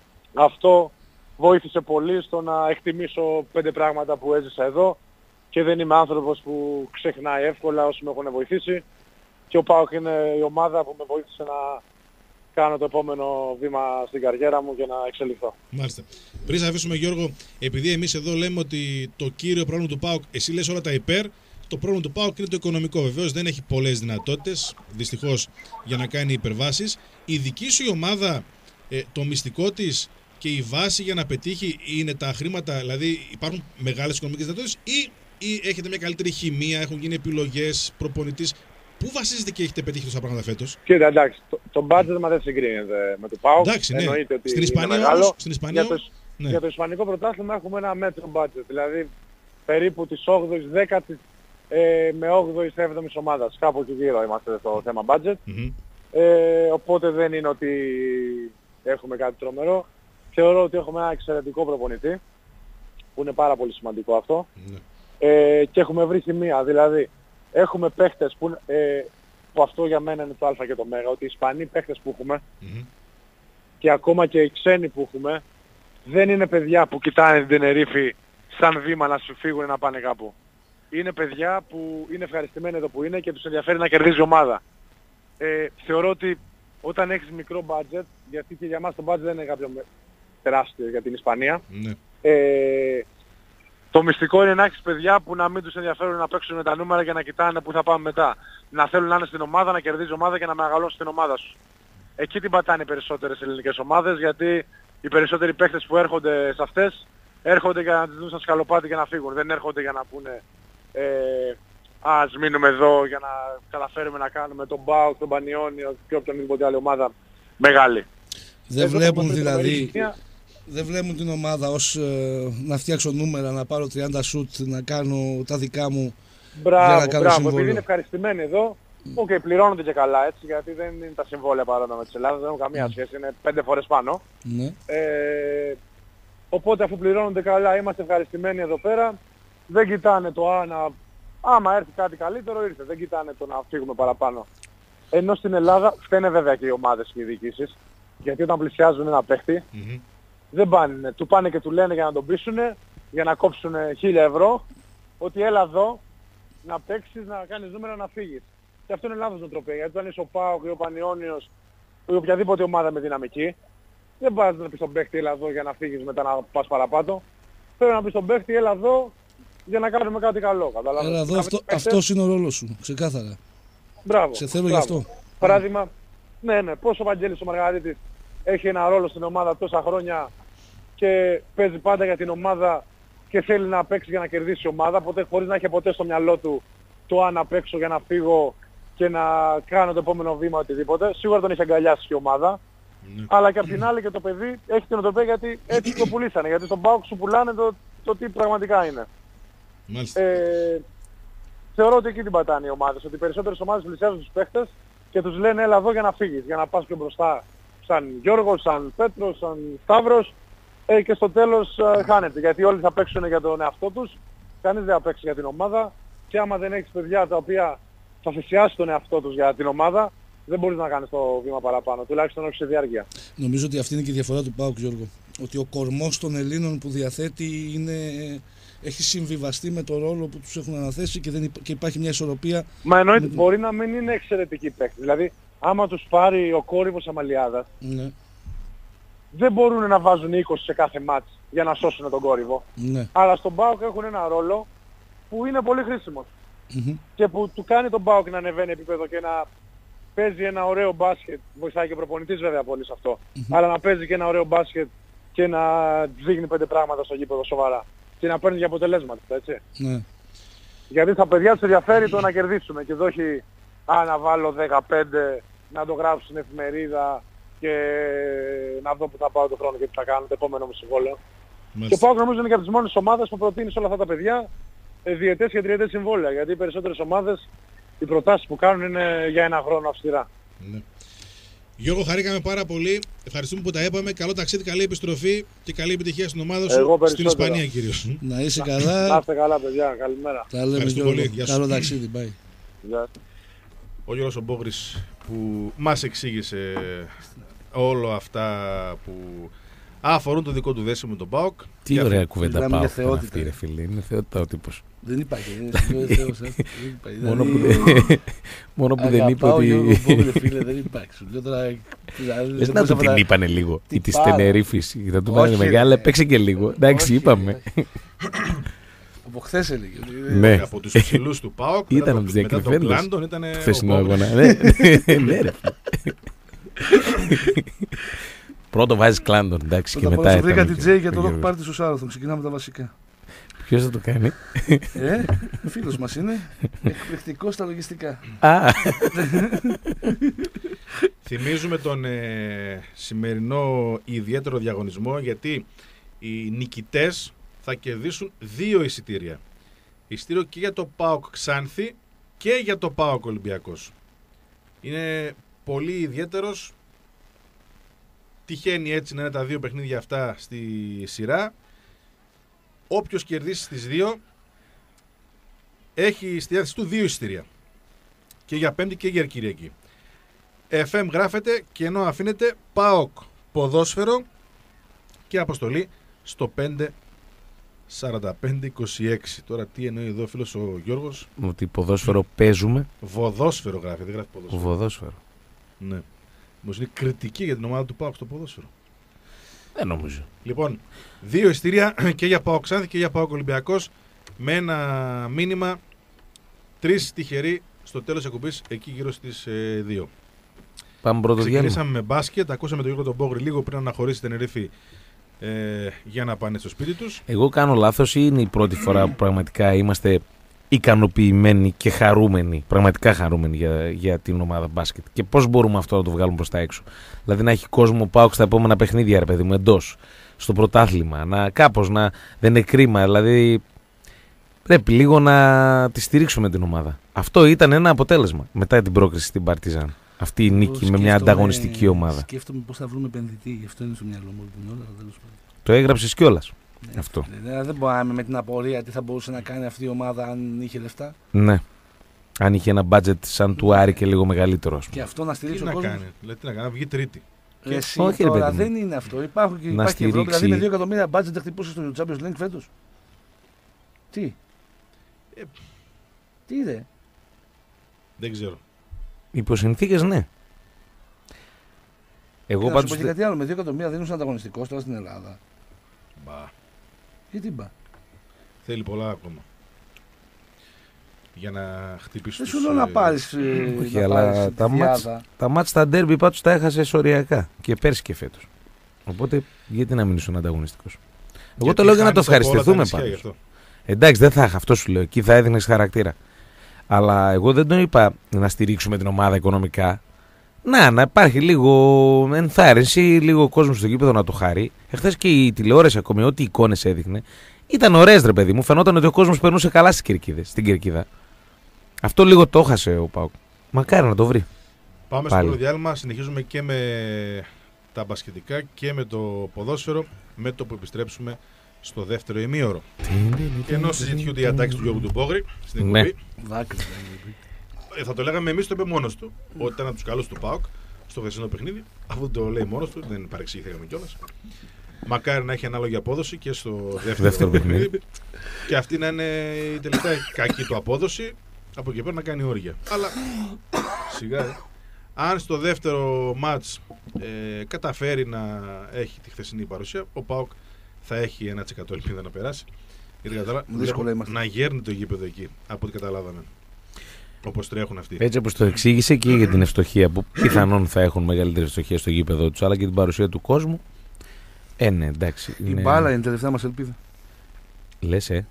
αυτό βοήθησε πολύ στο να εκτιμήσω πέντε πράγματα που έζησα εδώ και δεν είμαι άνθρωπος που ξεχνάει εύκολα όσοι με έχουν βοηθήσει και ο ΠΑΟΚ είναι η ομάδα που με βοήθησε να κάνω το επόμενο βήμα στην καριέρα μου και να εξελιχθώ. Μάλιστα. Πριν σε αφήσουμε, Γιώργο, επειδή εμείς εδώ λέμε ότι το κύριο πρόβλημα του ΠΑΟΚ, εσύ λες όλα τα υπέρ, το πρόβλημα του ΠΑΟΚ είναι το οικονομικό. Βεβαίως δεν έχει πολλές δυνατότητες, δυστυχώς, για να κάνει υπερβάσεις. Η δική σου η ομάδα, ε, το μυστικό της και η βάση για να πετύχει είναι τα χρήματα, δηλαδή υπάρχουν μεγάλες οικονομικές δυνατότητες ή, ή έχετε μια καλύτερη χημεία, έχουν γίνει επιλογές, προπονητής. Πού βασίζετε και έχετε πετύχει τόσα πράγματα φέτος? Κοίτα, εντάξει, το, το budget μα δεν συγκρίνεται με το ΠΑΟΚ. Εντάξει, ναι. Εννοείται ότι Στην είναι Ισπανία μεγάλο. όμως, στην Ισπανία για, το, όμως, ναι. για το Ισπανικό πρωτάθλημα έχουμε ένα μέτρο budget, δηλαδή περίπου της όγδοης, δέκατης ε, με όγδοης, έβδομης ομάδας. Κάπου εκεί γύρω είμαστε στο θέμα budget. Mm-hmm. Ε, οπότε δεν είναι ότι έχουμε κάτι τρομερό. Θεωρώ ότι έχουμε ένα εξαιρετικό προπονητή, που είναι πάρα πολύ σημαντικό αυτό. Ναι. Ε, και έχουμε βρει χημεία, δηλαδή έχουμε παίχτες που, ε, που αυτό για μένα είναι το α και το μέγα, ότι οι Ισπανοί παίχτες που έχουμε Mm-hmm. και ακόμα και οι ξένοι που έχουμε δεν είναι παιδιά που κοιτάνε την Τενερίφη σαν βήμα να σου φύγουν να πάνε κάπου. Είναι παιδιά που είναι ευχαριστημένοι εδώ που είναι και τους ενδιαφέρει να κερδίζει ομάδα. Ε, θεωρώ ότι όταν έχεις μικρό budget, γιατί και για μας το budget δεν είναι κάποιο τεράστιο για την Ισπανία, Ναι. ε, το μυστικό είναι να έχεις παιδιά που να μην τους ενδιαφέρουν να παίξουν με τα νούμερα και να κοιτάνε πού θα πάμε μετά. Να θέλουν να είναι στην ομάδα, να κερδίζει ομάδα και να μεγαλώσουν την ομάδα σου. Εκεί την πατάνε οι περισσότερες ελληνικές ομάδες, γιατί οι περισσότεροι παίκτες που έρχονται σε αυτές έρχονται για να τις δουν σαν σκαλοπάτι και να φύγουν. Δεν έρχονται για να πούνε ε, ας μείνουμε εδώ για να καταφέρουμε να κάνουμε τον ΠΑΟΚ, τον Πανιώνιο και οποιονδήποτε άλλη ομάδα μεγάλη. Δεν Εδώ βλέπουν έχουμε δηλαδή, τρομερή χημεία. δεν βλέπουν την ομάδα ως ε, να φτιάξω νούμερα, να πάρω τριάντα σουτ, να κάνω τα δικά μου. Για να Μπράβο, κάνω μπράβο. συμβόλαιο. Επειδή είναι ευχαριστημένοι εδώ, οκ, okay, πληρώνονται και καλά έτσι, γιατί δεν είναι τα συμβόλαια παρόνα με τις Ελλάδας, δεν έχουν καμία σχέση, είναι πέντε φορές πάνω. Ναι. Ε, οπότε αφού πληρώνονται καλά, είμαστε ευχαριστημένοι εδώ πέρα, δεν κοιτάνε το άνα, άμα έρθει κάτι καλύτερο ήρθε, δεν κοιτάνε το να φύγουμε παραπάνω. Ενώ στην Ελλάδα φταίνε βέβαια και οι ομάδες και οι διοικήσεις, γιατί όταν πλησιάζουν ένα παίχτη, Mm-hmm. δεν πάνε, του πάνε και του λένε για να τον πείσουνε, για να κόψουν χίλια ευρώ, ότι έλα εδώ να παίξεις, να κάνεις νούμερα, να φύγεις. Και αυτό είναι λάθος νοοτροπία. Γιατί όταν είσαι ο ΠΑΟΚ ή ο Πανιώνιος ή οποιαδήποτε ομάδα με δυναμική, δεν πας να πεις στον παίχτη έλα εδώ για να φύγεις μετά να πας παραπάτω. Πρέπει να πεις στον παίχτη έλα εδώ για να κάνουμε κάτι καλό. Καταλάβες. Έλα εδώ, αυτό, αυτός είναι ο ρόλος σου, ξεκάθαρα. Μπράβο. Σε θέλω γι' μπράβο. αυτό. Παράδειγμα, ναι, ναι, πώς ο Βαγγέλης ο Μαργαρίτης έχει ένα ρόλο στην ομάδα τόσα χρόνια και παίζει πάντα για την ομάδα και θέλει να παίξει για να κερδίσει η ομάδα, ποτέ, χωρίς να έχει ποτέ στο μυαλό του το αν να παίξω για να φύγω και να κάνω το επόμενο βήμα οτιδήποτε. Σίγουρα τον έχει αγκαλιάσει και η ομάδα. Mm. Αλλά και απ' την άλλη και το παιδί έχει την οτροπία γιατί έτσι το πουλήσανε. Γιατί στον ΠΑΟΚ σου πουλάνε το, το τι πραγματικά είναι. Ε, θεωρώ ότι εκεί την πατάνε οι ομάδες. Ότι οι περισσότερες ομάδες πλησιάζουν τους παίχτες και τους λένε έλα εδώ για να φύγεις. Για να πας πιο μπροστά σαν Γιώργος, σαν Πέτρος, σαν Σταύρος. Ε, και στο τέλος ε, χάνεται. Γιατί όλοι θα παίξουν για τον εαυτό τους. Κανείς δεν θα παίξει για την ομάδα. Και άμα δεν έχεις παιδιά τα οποία θα θυσιάσει τον εαυτό τους για την ομάδα, δεν μπορείς να κάνεις το βήμα παραπάνω, τουλάχιστον όχι σε διάρκεια. Νομίζω ότι αυτή είναι και η διαφορά του ΠΑΟΚ, Γιώργο. Ότι ο κορμός των Ελλήνων που διαθέτει είναι... έχει συμβιβαστεί με το ρόλο που τους έχουν αναθέσει και, δεν υπά... και υπάρχει μια ισορροπία. Μα εννοείται, με... μπορεί να μην είναι εξαιρετική παίκτη. Δηλαδή, άμα τους πάρει ο Κόρυβος Αμαλιάδας, ναι. δεν μπορούν να βάζουν είκοσι σε κάθε μάτς για να σώσουν τον Κόρυβο. Ναι. Αλλά στον ΠΑΟΚ έχουν ένα ρόλο που είναι πολύ χρήσιμος. Mm-hmm. Και που του κάνει τον ΠΑΟΚ να ανεβαίνει επίπεδο και να παίζει ένα ωραίο μπάσκετ. Βοηθάει και ο προπονητής βέβαια πολύ σε αυτό. Mm-hmm. Αλλά να παίζει και ένα ωραίο μπάσκετ και να δείχνει πέντε πράγματα στο γήπεδο σοβαρά. Και να παίρνει για αποτελέσματα, έτσι. Ναι. Γιατί στα παιδιά τους ενδιαφέρει το να κερδίσουμε και όχι α, να βάλω δεκαπέντε, να το γράψω στην εφημερίδα και να δω που θα πάω το χρόνο και τι θα κάνω το επόμενο μου συμβόλαιο. Και ο ΠΑΟΚ νομίζω είναι και από τις μόνες ομάδες που προτείνει σε όλα αυτά τα παιδιά διετές και τριετές συμβόλαια. Γιατί οι περισσότερες ομάδες οι προτάσεις που κάνουν είναι για ένα χρόνο αυστηρά. Ναι. Γιώργο, χαρήκαμε πάρα πολύ. Ευχαριστούμε που τα είπαμε. Καλό ταξίδι, καλή επιστροφή και καλή επιτυχία στην ομάδα σου. Στην Ισπανία κυρίως. Να είσαι καλά. Να είστε καλά, παιδιά. Καλημέρα. Τα λέμε πολύ. Καλό ταξίδι. Bye. Γεια. Ο Γιώργος ο Μπόγρης που μας εξήγησε όλα αυτά που αφορούν το δικό του δέσιμο με τον ΠΑΟΚ. Τι ωραία για... κουβέντα ΠΑΟΚ αυτή, ρε φίλε. Είναι θεότητα ο τύπος. Δεν υπάρχει. Είναι θεός, ε. Μόνο που δεν, μόνο που δεν είπε ότι... Γιώργο Μπόγρη, φίλε, δεν υπάρχει. Λες να του την είπανε λίγο. Ή της Τενερίφης. Θα του πάνε μεγάλα, παίξε και λίγο. Εντάξει, είπαμε. Από χθες έλεγε. Ναι. Από τους ψηλούς του ΠΑΟΚ. Ήταν από τους διακριφέντες. Ήταν το χθεσινό αγώνα. Ναι, ρε. Πρώτο βάζεις Κλάντον, εντάξει, και μετά. Πρώτα βρήκα την Τζέι για το Rock Party στο Σάραθον. Ξεκινάμε τα βασικά. Ποιος θα το κάνει? Ε, φίλος μας είναι. Εκπληκτικός στα λογιστικά. Θυμίζουμε τον ε, σημερινό ιδιαίτερο διαγωνισμό, γιατί οι νικητές θα κερδίσουν δύο εισιτήρια. Εισιτήριο και για το ΠΑΟΚ Ξάνθη και για το ΠΑΟΚ Ολυμπιακός. Είναι πολύ ιδιαίτερος. Τυχαίνει έτσι να είναι τα δύο παιχνίδια αυτά στη σειρά. Όποιος κερδίσει στις δύο έχει στη διάθεση του δύο εισιτήρια. Και για Πέμπτη και για Κυριακή. εφ εμ γράφετε και ενώ αφήνετε ΠΑΟΚ ποδόσφαιρο και αποστολή στο πέντε σαράντα πέντε είκοσι έξι. Τώρα τι εννοεί εδώ ο φίλος ο Γιώργος? Ότι ποδόσφαιρο παίζουμε. Βοδόσφαιρο γράφει, δεν γράφει ποδόσφαιρο. Βοδόσφαιρο. Ναι. Όμως είναι κριτική για την ομάδα του ΠΑΟΚ στο ποδόσφαιρο. Δεν νομίζω. Λοιπόν, δύο εισιτήρια και για ΠΑΟΚ Ξάνθη και για ΠΑΟΚ Ολυμπιακός με ένα μήνυμα. Τρεις τυχεροί στο τέλος εκπομπής εκεί γύρω στις ε, δύο. Πάμε πρώτο διάλειμμα. Ξεκινήσαμε με μπάσκετ. Ακούσαμε τον Γιώργο τον Μπόγρη λίγο πριν να αναχωρήσει την Τενερίφη ε, για να πάνε στο σπίτι τους. Εγώ κάνω λάθος ή είναι η πρώτη φορά που πραγματικά είμαστε ικανοποιημένοι και χαρούμενοι, πραγματικά χαρούμενοι για, για την ομάδα μπάσκετ? Και πώς μπορούμε αυτό να το βγάλουμε προς τα έξω? Δηλαδή να έχει κόσμο ΠΑΟΚ στα επόμενα παιχνίδια, ρε παιδί μου, εντός, στο πρωτάθλημα, να κάπως να δεν είναι κρίμα, δηλαδή πρέπει λίγο να τη στηρίξουμε την ομάδα. Αυτό ήταν ένα αποτέλεσμα μετά την πρόκριση στην Παρτιζάν. Αυτή η νίκη με μια ανταγωνιστική ομάδα. Σκέφτομαι πώς θα βρούμε επενδυτή, γι' αυτό είναι στο μυαλό μου την ώρα. Το έγραψες κιόλας. Ναι, αυτό. Ναι, δεν μπορούμε με την απορία τι θα μπορούσε να κάνει αυτή η ομάδα αν είχε λεφτά. Ναι. Αν είχε ένα budget σαν του Άρη και λίγο μεγαλύτερο. Και αυτό να στηρίξει τι ο να κόσμος. κάνει, δηλαδή τι να κάνει, να βγει τρίτη. Και εσύ όχι, τώρα δεν είναι αυτό. Υπάρχουν και υπάρχει και Ευρώπη. Δηλαδή με δύο εκατομμύρια budget δεν χτυπούσε στο Champions League φέτος. Τι. Ε, τι είδε. Δεν ξέρω. Υποσυνθήκες, ναι. Εγώ Και να σου πω πάντως. και κάτι άλλο, με δύο εκατομμύρια δίνουν σαν ανταγωνιστικός τώρα στην Ελλάδα. Μπα. Γιατί μπα. Θέλει πολλά ακόμα. Για να χτυπήσει Δεν τους, σου λέω να ε, πάρεις. ε, Όχι, να αλλά πάρεις τα τη μάτς, διάδα. τα μάτς στα ντέρμπι πάντως τα έχασε οριακά και πέρσι και φέτος. Οπότε γιατί να μην ήσουν ανταγωνιστικός. Εγώ γιατί το λέω για να το χάνεις από όλα τα ευχαριστηθούμε νησιά γι' πάντως. αυτό. Εντάξει, δεν θα είχα, αυτό σου λέω. Εκεί θα έδινε χαρακτήρα. Αλλά εγώ δεν τον είπα να στηρίξουμε την ομάδα οικονομικά. Να, να υπάρχει λίγο ενθάρρυνση, λίγο κόσμο στο γήπεδο να το χάρει. Εχθές και η τηλεόραση, ακόμη ό,τι εικόνες έδειχνε, ήταν ωραίες, ρε παιδί μου. Φαινόταν ότι ο κόσμος περνούσε καλά στις Κερκίδες, στην Κερκίδα. Αυτό λίγο το έχασε ο ΠΑΟΚ. Μακάρι να το βρει. Πάμε Πάλι. στο πρώτο διάλειμμα. Συνεχίζουμε και με τα μπασκετικά και με το ποδόσφαιρο. Με το που επιστρέψουμε στο δεύτερο ημίωρο. Και ενώ συζητιούνται οι ατάξεις του Γιώργου του Μπόγρη στην Ναι. εκπομπή, Δάκρυ. ε, θα το λέγαμε εμείς, το είπε μόνος του. Ότι ήταν από τους καλούς του ΠΑΟΚ στο χθεσινό παιχνίδι. Αφού το λέει μόνος του, δεν παρεξηγηθήκαμε κιόλας. Μακάρι να έχει ανάλογη απόδοση και στο δεύτερο, Δεύτερο παιχνίδι. Και αυτή να είναι η τελευταία κακή του απόδοση. Από εκεί πέρα να κάνει όργια. Αλλά σιγά. ε. Αν στο δεύτερο μάτς ε, καταφέρει να έχει τη χθεσινή παρουσία, ο ΠΑΟΚ θα έχει ένα τοις εκατό ελπίδα να περάσει. Γιατί κατάλαβα, Δύσκολα βλέπω είμαστε. να γέρνει το γήπεδο εκεί, από ό,τι καταλάβαμε. Όπως τρέχουν αυτοί. Έτσι όπως το εξήγησε και για την ευστοχία που πιθανόν θα έχουν μεγαλύτερη ευστοχία στο γήπεδο τους, αλλά και την παρουσία του κόσμου. Ε, ναι, εντάξει. Η είναι- μπάλα είναι η τελευταία μας ελπίδα. Λες, ε.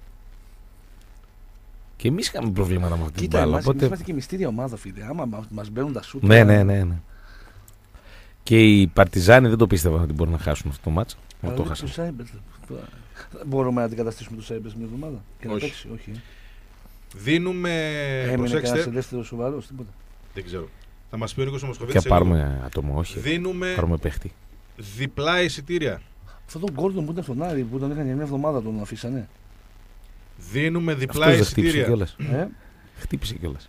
Και εμείς είχαμε προβλήματα με αυτή την Κοίτα, μπάλα. εμάς, Οπότε... εμείς είμαστε και μυστήρια ομάδα, φίλε. Άμα μα- μας μπαίνουν τα σούτ. Ναι, ναι, ναι, ναι. Και οι Παρτιζάνοι δεν το πίστευαν ότι μπορούν να χάσουν αυτό το μάτς. Μα το χάσαν. Μπορούμε να αντικαταστήσουμε τους Σάιμπερς μια εβδομάδα και να Όχι. παίξει. Όχι. ε. Δίνουμε. Έμεινε Προσέξτε. κανένας ελεύθερος σοβαρός, τίποτα. Δεν ξέρω. Θα μας πει ο Νίκος ο Και Μοσχοβίτης. να πάρουμε άτομο, όχι. Δίνουμε Πάρουμε παίχτη. διπλά εισιτήρια. Αυτό τον Γκόρντον που ήταν στον Άρη που τον έκανε για μια εβδομάδα τον αφήσανε. Δίνουμε διπλά Αυτός δεν χτύπησε εισιτήρια. κιόλας. Ε? Χτύπησε κιόλας.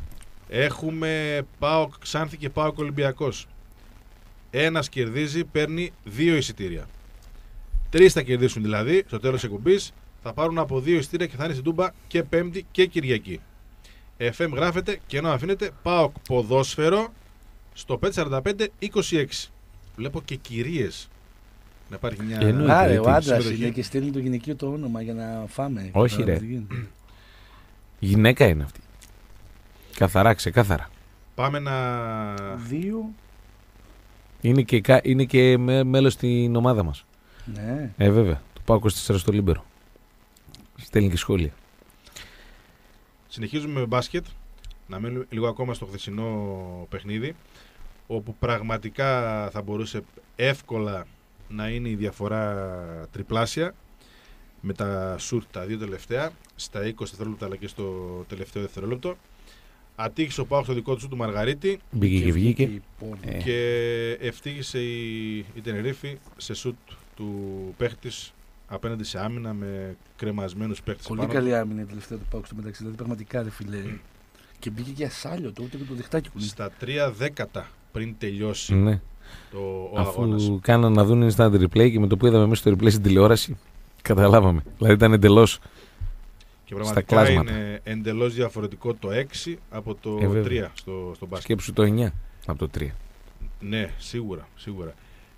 Έχουμε ΠΑΟΚ Ξάνθη και ΠΑΟΚ Ολυμπιακός. Ένας κερδίζει, παίρνει δύο εισιτήρια. Τρεις θα κερδίσουν δηλαδή, στο τέλος της εκπομπής. Θα πάρουν από δύο εισιτήρια και θα είναι στην Τούμπα και Πέμπτη και Κυριακή. εφ εμ γράφεται και ενώ αφήνεται ΠΑΟΚ ποδόσφαιρο στο πέντε σαράντα πέντε είκοσι έξι. Βλέπω και κυρίες. Να υπάρχει μια. Εννοείται. Άρε, γιατί ο άντρας συμμετοχή. είναι και στέλνει το γυναικείο το όνομα για να φάμε. Όχι, Κατάλαβες ρε. τι γίνεται. Γυναίκα είναι αυτή. Καθαρά, ξεκάθαρα. Πάμε να. Δύο. Είναι και, κα- είναι και με, μέλος στην ομάδα μας. Ναι. Ε, βέβαια. Το πάω είκοσι τέσσερα στο Λίμπερο. Στέλνει και σχόλια. Συνεχίζουμε με μπάσκετ. Να μείνουμε λίγο ακόμα στο χθεσινό παιχνίδι, όπου πραγματικά θα μπορούσε εύκολα να είναι η διαφορά τριπλάσια με τα σουτ τα δύο τελευταία στα είκοσι δευτερόλεπτα αλλά και στο τελευταίο δευτερόλεπτο. Ατύχησε ο Πάοκ στο δικό του σουτ του Μαργαρίτη Μπήκε και βγήκε. η πόλη. Ε. και ευτύχησε η, η Τενερίφη σε σουτ του παίχτης απέναντι σε άμυνα με κρεμασμένους παίχτες Πολύ πάνω. καλή άμυνα η τελευταία του Πάουκ στο μεταξύ. Δηλαδή πραγματικά ρε φίλε. Και μπήκε και ασάλιο το ούτε και το διχτάκι που Στα τρία δέκατα πριν τελειώσει Ναι. το, ο αγώνας. Αφού κάναν να δουν instant replay και με το που είδαμε μέσα στο replay στην τηλεόραση, καταλάβαμε. Δηλαδή ήταν εντελώς. Και στα πραγματικά κλάσματα. είναι εντελώς διαφορετικό το έξι από το Ε, βέβαια. τρία στο, στο μπάσκετ. Σκέψου το εννιά από το τρία. Ναι, σίγουρα, σίγουρα.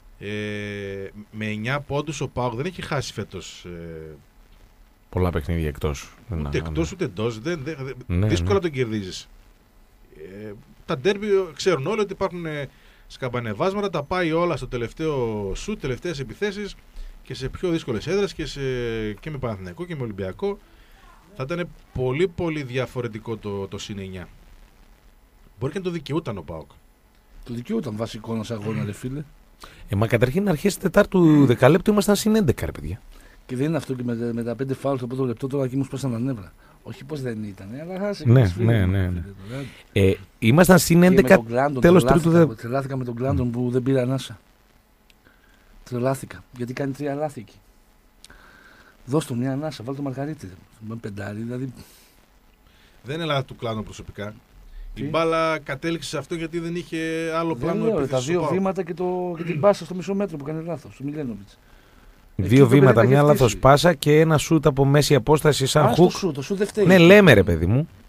Ε, με εννιά πόντους ο ΠΑΟΚ δεν έχει χάσει φέτος ε, Πολλά παιχνίδια εκτός. ούτε εκτός ούτε εντός. Δεν, δεν, δεν- Ναι, δύσκολα ναι. τον κερδίζεις. Ε, τα ντέρμπι ξέρουν όλοι ότι υπάρχουν ε, σκαμπανεβάσματα, τα πάει όλα στο τελευταίο σουτ, τελευταίες επιθέσεις και σε πιο δύσκολες έδρες και, σε, και με Παναθηναϊκό και με Ολυμπιακό. Θα ήταν πολύ πολύ διαφορετικό το, το συν εννιά. Μπορεί και να το δικαιούταν ο ΠΑΟΚ. Το δικαιούταν βασικό ένα αγώνα, ρε φίλε. Ε, μα καταρχήν αρχές Τετάρτου δεκαλέπτου ήμασταν συν έντεκα, ρε παιδιά. Και δεν είναι αυτό και με, με τα πέντε φάουλ στο πρώτο λεπτό τώρα εκεί μου σπάσαν τα νεύρα. Όχι πως δεν ήταν, αλλά άσε Ναι, και τις φίλες ναι, μου, ναι, φίλε, ναι. τώρα. Ε, ήμασταν συν Και με έντεκα τον Γκλάντον τέλος τρελάθηκα, τρίτου. Δε... τρελάθηκα με τον Γκλάντον που δεν πήρε ανάσα. Τρελάθηκα. Γιατί κάνει τρία λάθη εκεί. Δώσ' του μια ανάσα, βάλ το Μαργαρίτη. Με πεντάρι, δηλαδή. Δεν είναι Ελλάδα του κλάνου προσωπικά. Τι? Η μπάλα κατέληξε σε αυτό γιατί δεν είχε άλλο Δεν πλάνο λέω, ρε, τα επίθεσης ο δύο ΠΑΟΚ. βήματα και, το, και την πάσα στο μισό μέτρο που κάνει λάθος, του Μιλένοβιτς. Εκεί Δύο το παιδί βήματα, τα μια έχει λάθος χτίσει. πάσα και ένα σουτ από μέση απόσταση σαν Α, το χουκ. σου, το σου δεν φταίει. Ναι, λέμε ρε παιδί μου.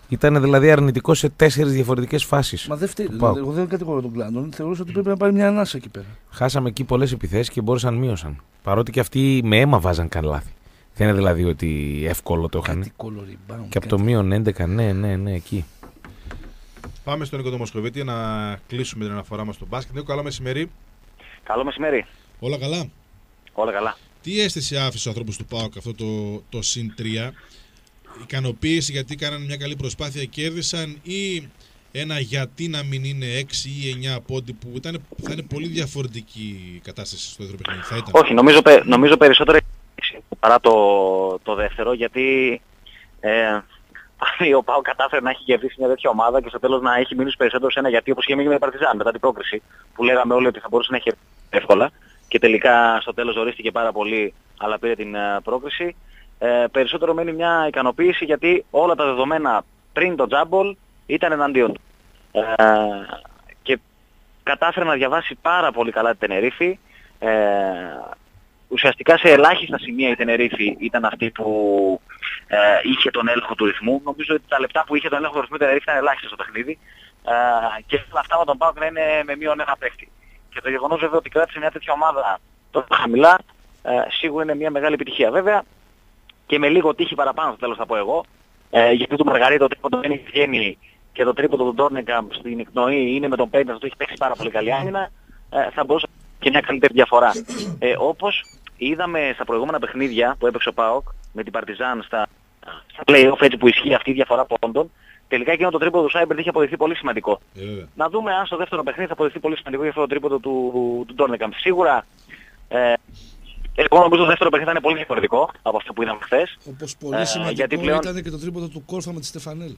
Ήταν δηλαδή αρνητικό σε τέσσερις διαφορετικές φάσεις. Μα δεν φταίει. Εγώ δεν κατηγορώ τον Κλάντον. Θεωρούσα ότι πρέπει να πάρει μια ανάσα εκεί πέρα. Χάσαμε εκεί πολλές επιθέσεις και μπόρεσαν μείωσαν. Παρότι και αυτοί με αίμα βάζαν καν λάθη. Δεν είναι δηλαδή ότι εύκολο το είχαν. Και από το μείον έντεκα, ναι, ναι, ναι, εκεί. Πάμε στον Νίκο Μοσχοβίτη να κλείσουμε την αναφορά μας στο μπάσκετ. Νίκο, καλό μεσημέρι. Καλό μεσημέρι. Όλα καλά. Όλα καλά. Τι αίσθηση άφησε στους ανθρώπους του ΠΑΟΚ αυτό το, το συν τρία? Ικανοποίηση γιατί κάνανε μια καλή προσπάθεια, κέρδισαν, ή ένα γιατί να μην είναι έξι ή εννιά πόντι που ήταν, θα είναι πολύ διαφορετική η κατάσταση στο δεύτερο παιχνίδι? Θα ήταν. Όχι, νομίζω, νομίζω περισσότερο παρά το, το δεύτερο, γιατί ε, ο ΠΑΟΚ κατάφερε να έχει κερδίσει μια τέτοια ομάδα και στο τέλος να έχει μείνει περισσότερο σε ένα γιατί, όπως είχε μείνει με την Παρτιζάν μετά την πρόκριση, που λέγαμε όλοι ότι θα μπορούσε να έχει εύκολα και τελικά στο τέλος ζορίστηκε πάρα πολύ αλλά πήρε την uh, πρόκριση. Ε, περισσότερο μένει μια ικανοποίηση γιατί όλα τα δεδομένα πριν το τζάμπολ ήταν εναντίον του. Ε, και κατάφερε να διαβάσει πάρα πολύ καλά την Τενερίφη. Ε, ουσιαστικά σε ελάχιστα σημεία η Τενερίφη ήταν αυτή που ε, είχε τον έλεγχο του ρυθμού. Νομίζω ότι τα λεπτά που είχε τον έλεγχο του ρυθμού η Τενερίφη ήταν ελάχιστα στο παιχνίδι. Ε, και όλα αυτά με τον ΠΑΟΚ να είναι με μείον ένα παίκτη. Και το γεγονός βέβαια ότι κράτησε μια τέτοια ομάδα τόσο χαμηλά, ε, σίγουρα είναι μια μεγάλη επιτυχία. Βέβαια και με λίγο τύχη παραπάνω στο τέλος θα πω εγώ, ε, γιατί του Μαργαρίτη το τρίποντο δεν έχει βγαίνει και το τρίποντο του Ντόρνεγκαμ στην εκπνοή είναι με τον Πέιντερ, το έχει παίξει πάρα πολύ καλή άμυνα, ε, θα μπορούσε και μια καλύτερη διαφορά. Ε, όπως είδαμε στα προηγούμενα παιχνίδια που έπαιξε ο ΠΑΟΚ με την Παρτιζάν στα, στα play-off, έτσι που ισχύει αυτή η διαφορά πόντων, τελικά εκείνο το τρίποντο του Σάιμπερντ είχε αποδειχθεί πολύ σημαντικό. Yeah. Να δούμε αν στο δεύτερο παιχνίδι θα αποδειχθεί πολύ σημαντικό για αυτό το τρίποντο του, του Ντόρνεγκαμ. Σίγουρα ε, εγώ νομίζω το δεύτερο παιχνίδι θα είναι πολύ διαφορετικό από αυτό που είδαμε χθες. Όπως πολύ σημαντικό ε, πλέον... ήταν και το τρίποντο του Κόρφα με τη Στεφανέλ.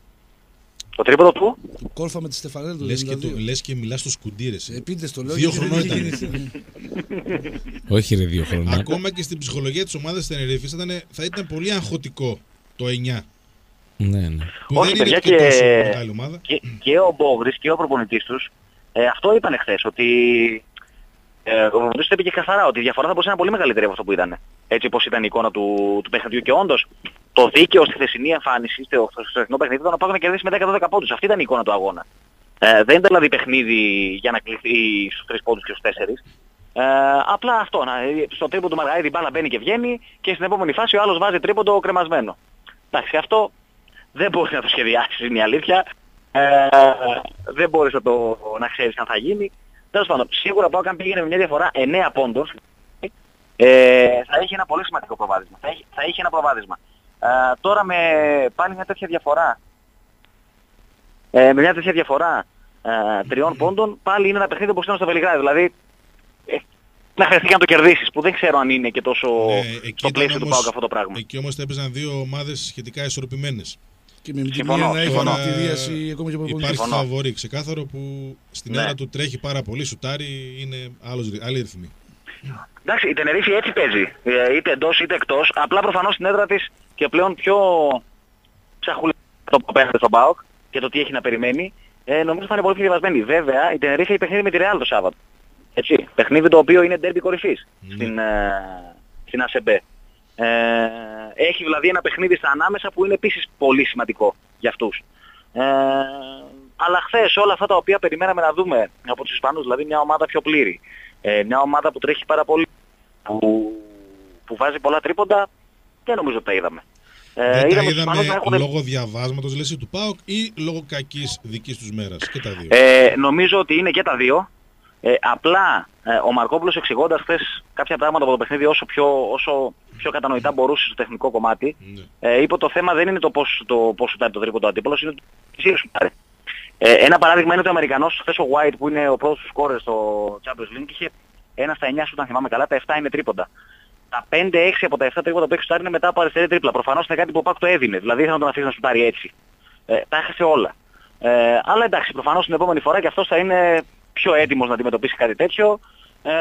Το τρίποντο του? Το Κόρφα με τη Στεφανέλ. Λες και, το, λες και μιλάς στο σκουντήρες. Επίτες το λέω. Δύο χρονών ήταν. Όχι ρε, δύο χρονών. Ακόμα και στην ψυχολογία της ομάδας της Τενερίφης θα ήταν πολύ αγχωτικό το εννιά. Ναι, ναι. Που όχι, δεν παιδιά, είναι και, και, τόσο μεγάλη ομάδα. Και, και ο Μπόγρης και ο προπονητής τους ε, αυτό είπαν χθες, ότι ε, ο προπονητής είπε και καθαρά ότι η διαφορά θα μπορούσε να είναι πολύ μεγαλύτερη από αυτό που ήταν. Έτσι όπως ήταν η εικόνα του, του παιχνιδιού, και όντως το δίκαιο στη χθεσινή εμφάνιση, στο, στο εθνικό παιχνίδι, ήταν να πάγουν να κερδίσει με δέκα δώδεκα πόντους. Αυτή ήταν η εικόνα του αγώνα. Ε, δεν ήταν δηλαδή παιχνίδι για να κληθεί στους τρεις πόντους και στους τέσσερις. Ε, απλά αυτό, να, στο τρίποντο του Μαργαρίτη η μπάλα μπαίνει και βγαίνει και στην επόμενη φάση ο άλλος βάζει τρίποντο κρεμασμένο. Εντάξει, αυτό δεν μπορείς να το σχεδιάσεις, είναι η αλήθεια. Ε, δεν μπορείς να, το, να ξέρεις αν θα γίνει. Τέλος πάντων, σίγουρα πάω αν πήγαινε με μια διαφορά εννέα πόντων, ε, θα είχε ένα πολύ σημαντικό προβάδισμα. Θα είχε, θα είχε ένα προβάδισμα. Ε, τώρα με πάλι μια τέτοια διαφορά, ε, με μια τέτοια διαφορά ε, τριών πόντων, πάλι είναι ένα παιχνίδι όπως ήταν στο Βελιγράδι. Δηλαδή, ε, να χρειαστεί και να το κερδίσεις, που δεν ξέρω αν είναι και τόσο ε, στο πλαίσιο του ΠΑΟΚ αυτό το πράγμα. Εκεί όμως θα έπαιζαν δύο ομάδες σχετικά ισορροπημένες. Και με την μία να έχει ανακτηρίαση ακόμα και προπονητής. Υπάρχει φαβορί ξεκάθαρο που στην έδρα ναι. του τρέχει πάρα πολύ, σουτάρει, είναι άλλος, άλλη ρυθμή. Εντάξει, η Τενερίφη έτσι παίζει, είτε εντός είτε εκτός, απλά προφανώς στην έδρα της και πλέον πιο ψαχουλεύει το που απέναντι στον ΠΑΟΚ και το τι έχει να περιμένει, ε, νομίζω θα είναι πολύ πιο διαβασμένη. Βέβαια, η Τενερίφη έχει παιχνίδι με τη Ρεάλ το Σάββατο. Έτσι, παιχνίδι το οποίο είναι ντέρμπι κορυφής mm. στην, ε, στην ΑΣΕΜΠΕ. Ε, έχει δηλαδή ένα παιχνίδι στα ανάμεσα που είναι επίσης πολύ σημαντικό για αυτούς. Ε, αλλά χθες όλα αυτά τα οποία περιμέναμε να δούμε από τους Ισπανούς, δηλαδή μια ομάδα πιο πλήρη, ε, μια ομάδα που τρέχει πάρα πολύ, που, που βάζει πολλά τρίποντα, δεν νομίζω ότι τα είδαμε. Ε, δεν είδαμε τα είδαμε έχουν... λόγω διαβάσματος λες του ΠΑΟΚ ή λόγω κακής δικής τους μέρας, και τα δύο? Ε, νομίζω ότι είναι και τα δύο. Ε, απλά ε, ο Μαρκόπουλος εξηγώντας χθες κάποια πράγματα από το παιχνίδι όσο πιο, όσο πιο κατανοητά μπορούσε στο τεχνικό κομμάτι, mm. ε, είπε το θέμα δεν είναι το πώς, το, πώς σουτάρει το τρίποντο αντίπολος, είναι το τι σουτάρει. Ε, ένα παράδειγμα είναι ότι ο Αμερικανός χθες ο White, που είναι ο πρώτος του σκόρερ στο Champions League, είχε ένα στα εννιά σουτ, αν θυμάμαι καλά, τα επτά είναι τρίποντα. Τα πέντε έξι από τα επτά τρίποντα που έχει σουτάρει είναι μετά από αριστερή τρίπλα. Προφανώς είναι κάτι που ο Πάκ το έδινε, δηλαδή θα τον αφήσει να σουτάρει έτσι. Ε, τα έχασε όλα. Ε, αλλά εντάξει, προφανώς την επόμενη φορά και αυτός θα είναι πιο έτοιμος να αντιμετωπίσει κάτι τέτοιο, ε,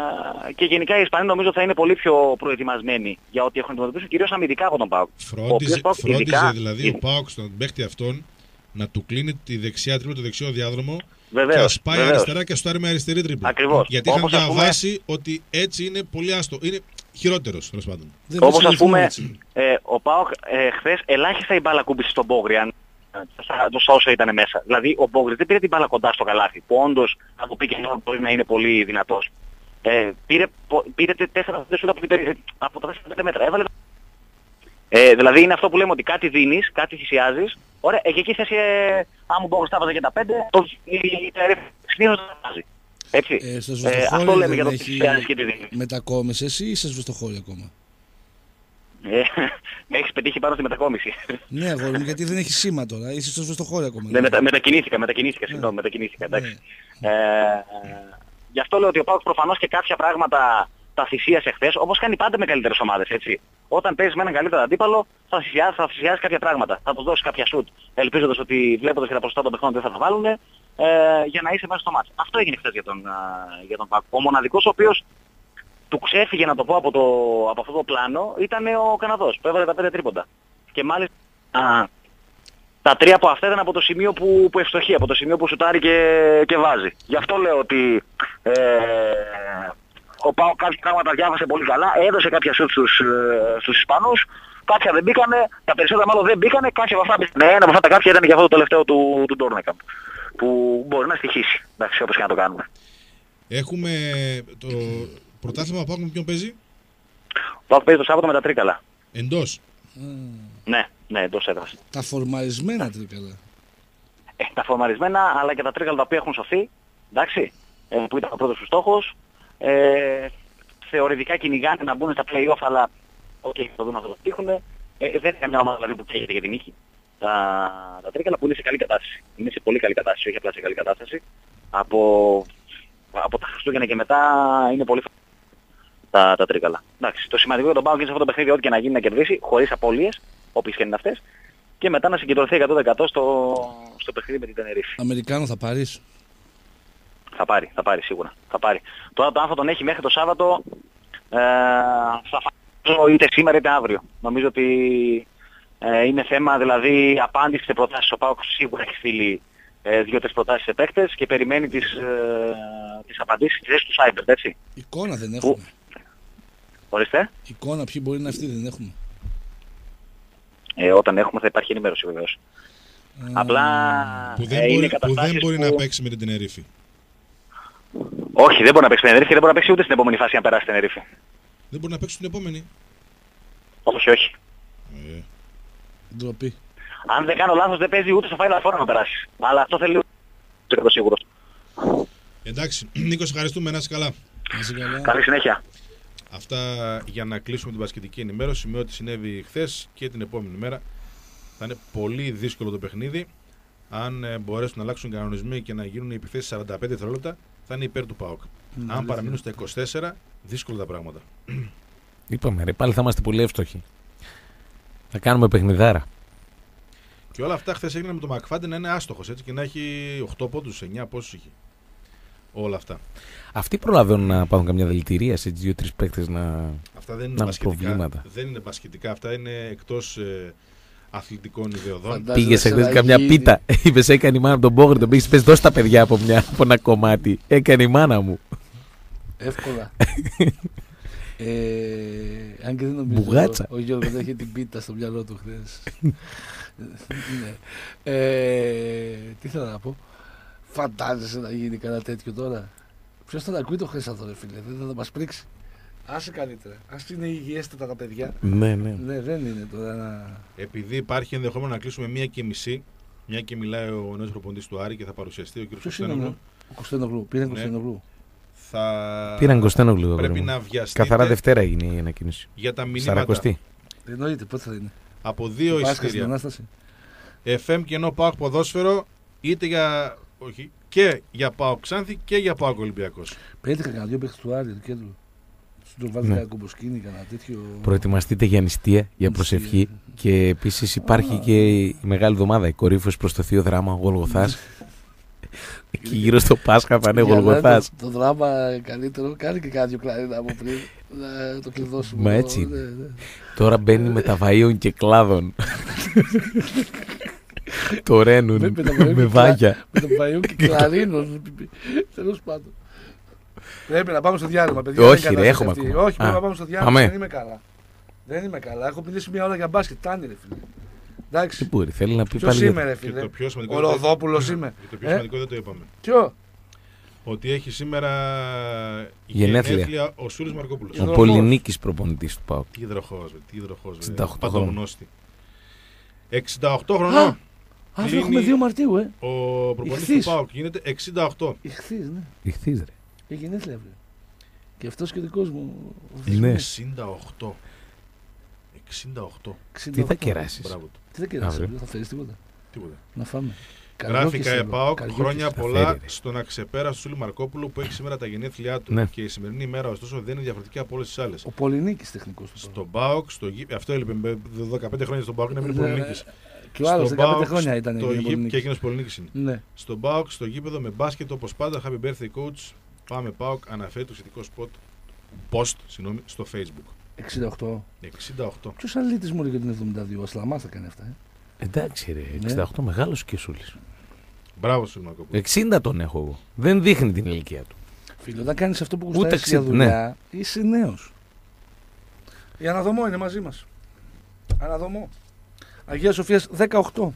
και γενικά οι Ισπανοί νομίζω θα είναι πολύ πιο προετοιμασμένοι για ό,τι έχουν αντιμετωπίσει, κυρίως αμυντικά από τον ΠΑΟΚ. Φρόντιζε, ο φρόντιζε ειδικά, δηλαδή ο ΠΑΟΚ στον παίχτη αυτόν να του κλείνει τη δεξιά τρίπλα, το δεξιό διάδρομο, βεβαίως, και να σπάει βεβαίως. αριστερά και να σουτάρει με αριστερή τρίπλα. Ακριβώς. Γιατί είχαν διαβάσει πούμε... ότι έτσι είναι πολύ άστο. Είναι χειρότερος, τέλος πάντων. Όπως ας πούμε, ε, ο ΠΑΟΚ ε, χθες ελάχιστα η μπάλα κούμπησε στον Μπόγριαν. τόσα όσα ήταν μέσα. Δηλαδή ο Μπόγκριτς δεν πήρε την μπάλα κοντά στο καλάθι, που όντως από πει και ενώ μπορεί να είναι πολύ δυνατός. Ε, πήρε πήρε τέσσερα σούτ από, από τα τέσσερα πέντε μέτρα. Έβαλε. Ε, δηλαδή είναι αυτό που λέμε ότι κάτι δίνεις, κάτι θυσιάζεις. Ωραία, και εκεί θες, ε, άμα ο Μπόγκριτς τα βάζει για τα πέντε, το συνήθως δεν τα βάζει. Έτσι. Ε, στο ε, αυτό λέμε για το τι θυσιάζεις και τι δίνεις. Μετακόμισες ή είσαι στο χώρο ακόμα? Ε, με έχεις πετύχει πάνω στη μετακόμιση. Ναι, αγόρι μου, γιατί δεν έχει σήμα τώρα. Είσαι στο Σβεστοχώρι ακόμα. Ναι, μετα, μετακινήθηκα, μετακινήθηκα, συγγνώμη, μετακινήθηκα, εντάξει. Ναι. Ε, γι' αυτό λέω ότι ο ΠΑΟΚ προφανώς και κάποια πράγματα τα θυσίασε χθες, όπως κάνει πάντα με καλύτερες ομάδες, έτσι. Όταν παίζεις με έναν καλύτερο αντίπαλο, θα θυσιάσεις, θα θυσιάσεις κάποια πράγματα. Θα τους δώσεις κάποια σουτ, ελπίζοντας ότι βλέποντας και τα ποσοστά των παιχνών δεν θα τα βάλουν, ε, για να είσαι μέσα στο μάτς. Αυτό έγινε χθες για τον, για τον ΠΑΟΚ. Ο μοναδικός ο οποίος του ξέφυγε, να το πω, από, το, από αυτό το πλάνο ήταν ο Καναδός που έβαλε τα πέντε τρίποντα. Και μάλιστα α, τα τρία από αυτά ήταν από το σημείο που, που ευστοχεί, από το σημείο που σουτάρει και, και βάζει. Γι' αυτό λέω ότι ε, ο ΠΑΟΚ κάποια πράγματα διάβασε πολύ καλά, έδωσε κάποια σουτ στους, ε, στους Ισπανούς, κάποια δεν μπήκανε, τα περισσότερα μάλλον δεν μπήκανε, κάποια από αυτά μπήκανε. Ένα από αυτά τα κάποια ήταν και αυτό το τελευταίο του, του Ντόρνεκαμπ, που μπορεί να στοιχήσει, εντάξει, όπως και να το κάνουμε. Έχουμε το πρωτάθλημα ΠΑΟΚ με ποιον παίζει? Ο ΠΑΟΚ παίζει το Σάββατο με τα Τρίκαλα. Εντός? Mm. Ναι, ναι, εντός έδρας. Τα φορμαρισμένα Τρίκαλα. Ε, τα φορμαρισμένα, αλλά και τα Τρίκαλα τα οποία έχουν σωθεί, εντάξει, ε, που ήταν ο πρώτος του στόχος. Ε, θεωρητικά κυνηγάνε να μπουν στα play-off, αλλά οκ, okay, θα το δούμε να το πετύχουν. Ε, δεν είναι καμιά ομάδα δηλαδή, που καίγεται για την νίκη. Τα, τα Τρίκαλα που είναι σε καλή κατάσταση. Είναι σε πολύ καλή κατάσταση, όχι απλά σε καλή κατάσταση. Από, από τα Χριστούγεννα και μετά είναι πολύ τα, τα Τρίκαλα. Εντάξει, το σημαντικό για τον ΠΑΟΚ είναι σε αυτό το παιχνίδι ό,τι και να γίνει να κερδίσει, χωρίς απώλειες, όποιες και είναι αυτές, και μετά να συγκεντρωθεί εκατό τοις εκατό στο, στο παιχνίδι με την Τενερίφη. Αμερικάνο θα πάρεις? Θα πάρει, θα πάρει σίγουρα. Θα πάρει. Τώρα το αν θα τον έχει μέχρι το Σάββατο ε, θα φανώ είτε σήμερα είτε αύριο. Νομίζω ότι ε, είναι θέμα δηλαδή απάντηση σε προτάσεις. Ο ΠΑΟΚ σίγουρα έχει στείλει ε, δύο-τρεις προτάσεις σε παίκτες και περιμένει τις, ε, τις απαντήσεις στη θέση του Cyber, έτσι. Εικόνα δεν έχουμε. Που... Ορίστε. Εικόνα ποιοι μπορεί να αυτοί δεν έχουμε. Ε, όταν έχουμε θα υπάρχει ενημέρωση βεβαίως. Mm. Απλά που δεν ε, μπορεί, είναι που δεν μπορεί που... να παίξει με την Τενερίφη. Όχι, δεν μπορεί να παίξει με την Τενερίφη και δεν μπορεί να παίξει ούτε στην επόμενη φάση αν περάσει την Τενερίφη. Δεν μπορεί να παίξει την επόμενη. Όχι, όχι. Ε. Ντροπή. Αν δεν κάνω λάθος δεν παίζει ούτε στο Final Four να περάσει. Αλλά αυτό θέλει το σίγουρο. Εντάξει, Νίκο, ευχαριστούμε, να είσαι καλά. καλά. Καλή συνέχεια. Αυτά για να κλείσουμε την μπασκετική ενημέρωση με ό,τι συνέβη χθες και την επόμενη μέρα. Θα είναι πολύ δύσκολο το παιχνίδι. Αν ε, μπορέσουν να αλλάξουν οι κανονισμοί και να γίνουν οι επιθέσεις σαράντα πέντε δευτερόλεπτα, θα είναι υπέρ του ΠΑΟΚ. Mm, Αν παραμείνουν στα είκοσι τέσσερα, δύσκολα τα πράγματα. Είπαμε, ρε, πάλι θα είμαστε πολύ εύστοχοι. Θα κάνουμε παιχνιδάρα. Και όλα αυτά χθες έγιναν με το Μακφάντε να είναι άστοχος, έτσι, και να έχει οκτώ πόντους, εννιά πόσους είχε. Όλα αυτά. Αυτοί προλαβαίνουν να πάρουν καμιά δηλητηρία σε δύο-τρεις παίκτες να. Αυτά δεν είναι να μπασκετικά. Δεν είναι μπασκετικά, αυτά είναι εκτός ε, αθλητικών ιδεωδών. Πήγε σε χθες καμιά πίτα. Είπες, έκανε η μάνα από τον Μπόγκριτ, τον πήγες, πες δώσ' τα παιδιά από, μια, από ένα κομμάτι. Έκανε η μάνα μου. Εύκολα. ε, αν και δεν νομίζω. Μπουγάτσα. Ο, ο Γιώργος είχε την πίτα στο μυαλό του χθες. ναι. ε, τι θέλω να πω. Φαντάζεσαι να γίνει κανένα τέτοιο τώρα? Ποιος θα τα ακούει το χθες αυτό, ρε φίλε? Δεν θα μας πρίξει. Άσε καλύτερα. Ας είναι υγιέστατα τα παιδιά. Ναι, ναι. Ναι, δεν είναι τώρα να... Επειδή υπάρχει ενδεχόμενο να κλείσουμε μία και μισή, μια και μιλάει ο νέος προπονητής του Άρη και θα παρουσιαστεί ο κ. Κωστένογλου. Ο Κωστένογλου. Πήραν ναι. Κωστένογλου. Θα... Πήραν Κωστένογλου. Πρέπει να βιαστείτε. Καθαρά Δευτέρα έγινε η ανακοίνωση. Για τα μηνύματα. Σαρακοστή. Εννοείται, πότε θα είναι? Από δύο εισιτήρια. εφ εμ και ενώ ΠΑΟΚ ποδόσφαιρο, είτε για... Όχι, και για ΠΑΟΚ Ξάνθη και για ΠΑΟΚ Ολυμπιακός. Πέτυχα κανένα δύο παίκτες του Άρη, του κέντρου. Στον βάλει κανένα κομποσκίνη, κανένα τέτοιο. Προετοιμαστείτε για νηστεία, για προσευχή. Και επίσης υπάρχει και η μεγάλη εβδομάδα, η κορύφωση προς το θείο δράμα, ο Γολγοθάς. Εκεί γύρω στο Πάσχα θα είναι ο Γολγοθάς. Το, το δράμα καλύτερο, κάνει και κάτι κλαρίνα από πριν. Να το κλειδώσουμε. Μα έτσι. Ναι, ναι. Τώρα μπαίνει με τα βαΐων και κλάδων. Το ρένουν με, με, με βάγια. Με τα βαΐων και κλαρίνων. Τέλος πάντων. Πρέπει να πάμε στο διάλειμμα, παιδιά. Όχι, ρε, έχουμε ακόμα. Όχι, πρέπει να πάμε στο διάλειμμα. Δεν είμαι καλά. Δεν είμαι καλά. Έχω μιλήσει μια ώρα για μπάσκετ. Τάνει, ρε φίλε. Εντάξει. Τι μπορεί, θέλει να πει Ποιος πάλι. είμαι, ρε Και φίλε. το πιο σημαντικό, Ο Ροδόπουλος είμαι. Και το πιο Ε? σημαντικό δεν το είπαμε. Ποιο? Ότι έχει σήμερα Γενέθλια. γενέθλια ο Σούρης Μαρκόπουλος. Ο Υδροχός. Πολυνίκης προπονητής του ΠΑΟΚ. Τι υδροχός, ρε, τι υδροχός. εξήντα οκτώ Παντογνώστη. εξήντα οκτώ χρονών. Α, αύριο Κλείνει έχουμε δύο Μαρτίου, ε. Ο προπονητής Ηχθείς. του ΠΑΟΚ γίνεται εξήντα οκτώ. Ηχθείς, ναι. Ηχθείς, ρε. Έχει γενέθλια αύριο. Και αυτός και ο δικός μου. ο Ναι. θεσμός. εξήντα οκτώ. εξήντα οκτώ. εξήντα Τι οκτώ. θα κεράσεις. Μπράβο του. Τι θα κεράσεις, Αύριο. θα φέρεις τίποτα. Τίποτα. Να φάμε. Γράφει Καριόκης θέλω, ΚΑΕΠΑΟΚ καριόκης. χρόνια θα πολλά φέρει, ρε. στον αξεπέραστο Σούλη Μαρκόπουλου που έχει σήμερα τα γενέθλιά του. Ναι. Και η σημερινή ημέρα, ωστόσο, δεν είναι διαφορετική από όλες τις άλλες. Ο Πολυνίκης τεχνικός του. Στον ΠΑΟΚ, στο γη... αυτό έλειπε με δεκαπέντε χρόνια στον ΠΑΟΚ, είναι μείνει Ναι, Πολυνίκης. Και ο άλλος Στον δεκαπέντε ΠΑΟΚ, χρόνια ήταν. στο η γη... Και Πολυνίκης. εκείνος Πολυνίκης είναι. Ναι. Στον ΠΑΟΚ, στο γήπεδο με μπάσκετ όπως πάντα, happy birthday coach. Πάμε ΠΑΟΚ, αναφέρει το σχετικό spot, post συγγνώμη, στο Facebook. εξήντα οκτώ. εξήντα οκτώ. Ποιος αλήτης μου έλεγε την εβδομήντα δύο. Ο Ασλαμάς θα κάνει αυτά. Ε. Εντάξει, ρε. εξήντα οκτώ μεγάλος και ο Σούλης. Μπράβο, Σούλη Μαρκόπουλου. εξήντα τον έχω εγώ. Δεν δείχνει την ηλικία του. Φίλο, όταν κάνεις αυτό που Ούτε γουστάρεις για εξήντα, δουλειά, είσαι νέος. Η Αναδομό είναι μαζί μας. Αναδομό. Αγία Σοφίας δεκαοκτώ.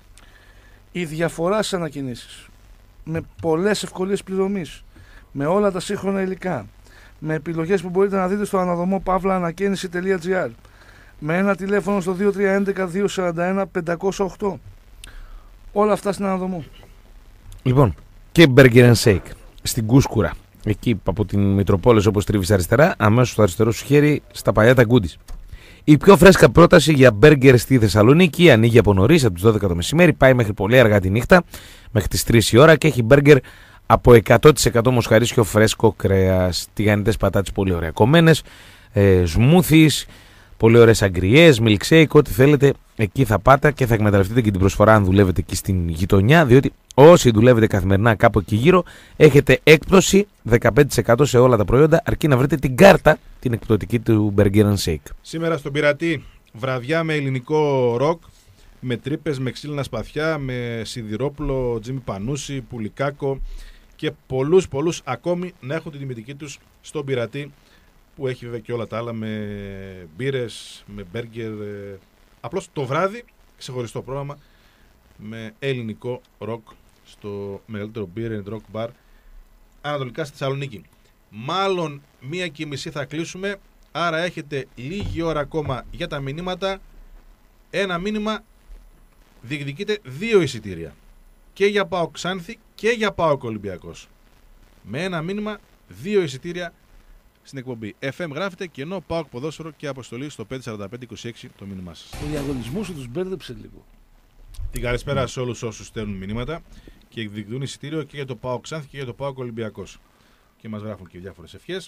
Η διαφορά στις ανακοινήσεις. Με πολλές ευκολίες πληρωμής. Με όλα τα σύγχρονα υλικά. Με επιλογές που μπορείτε να δείτε στο αναδομό παύλα ανακαίνιση τελεία τζι άρ. Με ένα τηλέφωνο στο δύο τρία ένα ένα δύο τέσσερα ένα πέντε μηδέν οκτώ. Όλα αυτά στην Αναδομό. Λοιπόν, και Burger and Shake στην Κούσκουρα. Εκεί από την Μητροπόλεως όπως τρίβεις αριστερά, αμέσως στο αριστερό σου χέρι στα παλιά τα γκούντις. Η πιο φρέσκα πρόταση για μπέργκερ στη Θεσσαλονίκη ανοίγει από νωρίς, από τις δώδεκα το μεσημέρι, πάει μέχρι πολύ αργά τη νύχτα, μέχρι τις τρεις η ώρα και έχει μπέργκερ από εκατό τοις εκατό μοσχαρίσιο φρέσκο κρέας, τηγανιτές πατάτες πολύ ωραία κομμένες, ε, σμούθις, πολύ ωραίες αγκριές, milkshake, ό,τι θέλετε, εκεί θα πάτε και θα εκμεταλλευτείτε και την προσφορά αν δουλεύετε εκεί στην γειτονιά, διότι όσοι δουλεύετε καθημερινά κάπου εκεί γύρω, έχετε έκπτωση δεκαπέντε τοις εκατό σε όλα τα προϊόντα, αρκεί να βρείτε την κάρτα, την εκπτωτική του Burger and Shake. Σήμερα στον Πειρατή, βραδιά με ελληνικό ροκ, με τρύπες, με ξύλινα σπαθιά, με Σιδηρόπουλο, Τζίμι Πανούση, Πουλικάκο και πολλούς πολλούς ακόμη να έχουν την τιμητική τους στον Πειρατή, που έχει βέβαια και όλα τα άλλα με μπύρες, με μπέργκερ. Ε, απλώς το βράδυ ξεχωριστό πρόγραμμα με ελληνικό ροκ στο μεγαλύτερο beer and rock bar ανατολικά στη Θεσσαλονίκη. Μάλλον μία και μισή θα κλείσουμε, άρα έχετε λίγη ώρα ακόμα για τα μηνύματα. Ένα μήνυμα διεκδικείτε δύο εισιτήρια και για ΠΑΟΚ Ξάνθη και για ΠΑΟΚ Ολυμπιακός. Με ένα μήνυμα δύο εισιτήρια στην εκπομπή. εφ εμ γράφετε και ενώ ΠΑΟΚ Ποδόσφαιρο και αποστολή στο πέντε τέσσερα πέντε είκοσι έξι το μήνυμά σας. Ο διαγωνισμός σου τους μπέρδεψε λίγο. Την καλησπέρα σε όλους όσους στέλνουν μηνύματα και εκδικητούν εισιτήριο και για το ΠΑΟΚ Ξάνθη και για το ΠΑΟΚ Ολυμπιακός. Και μας γράφουν και διάφορες ευχές.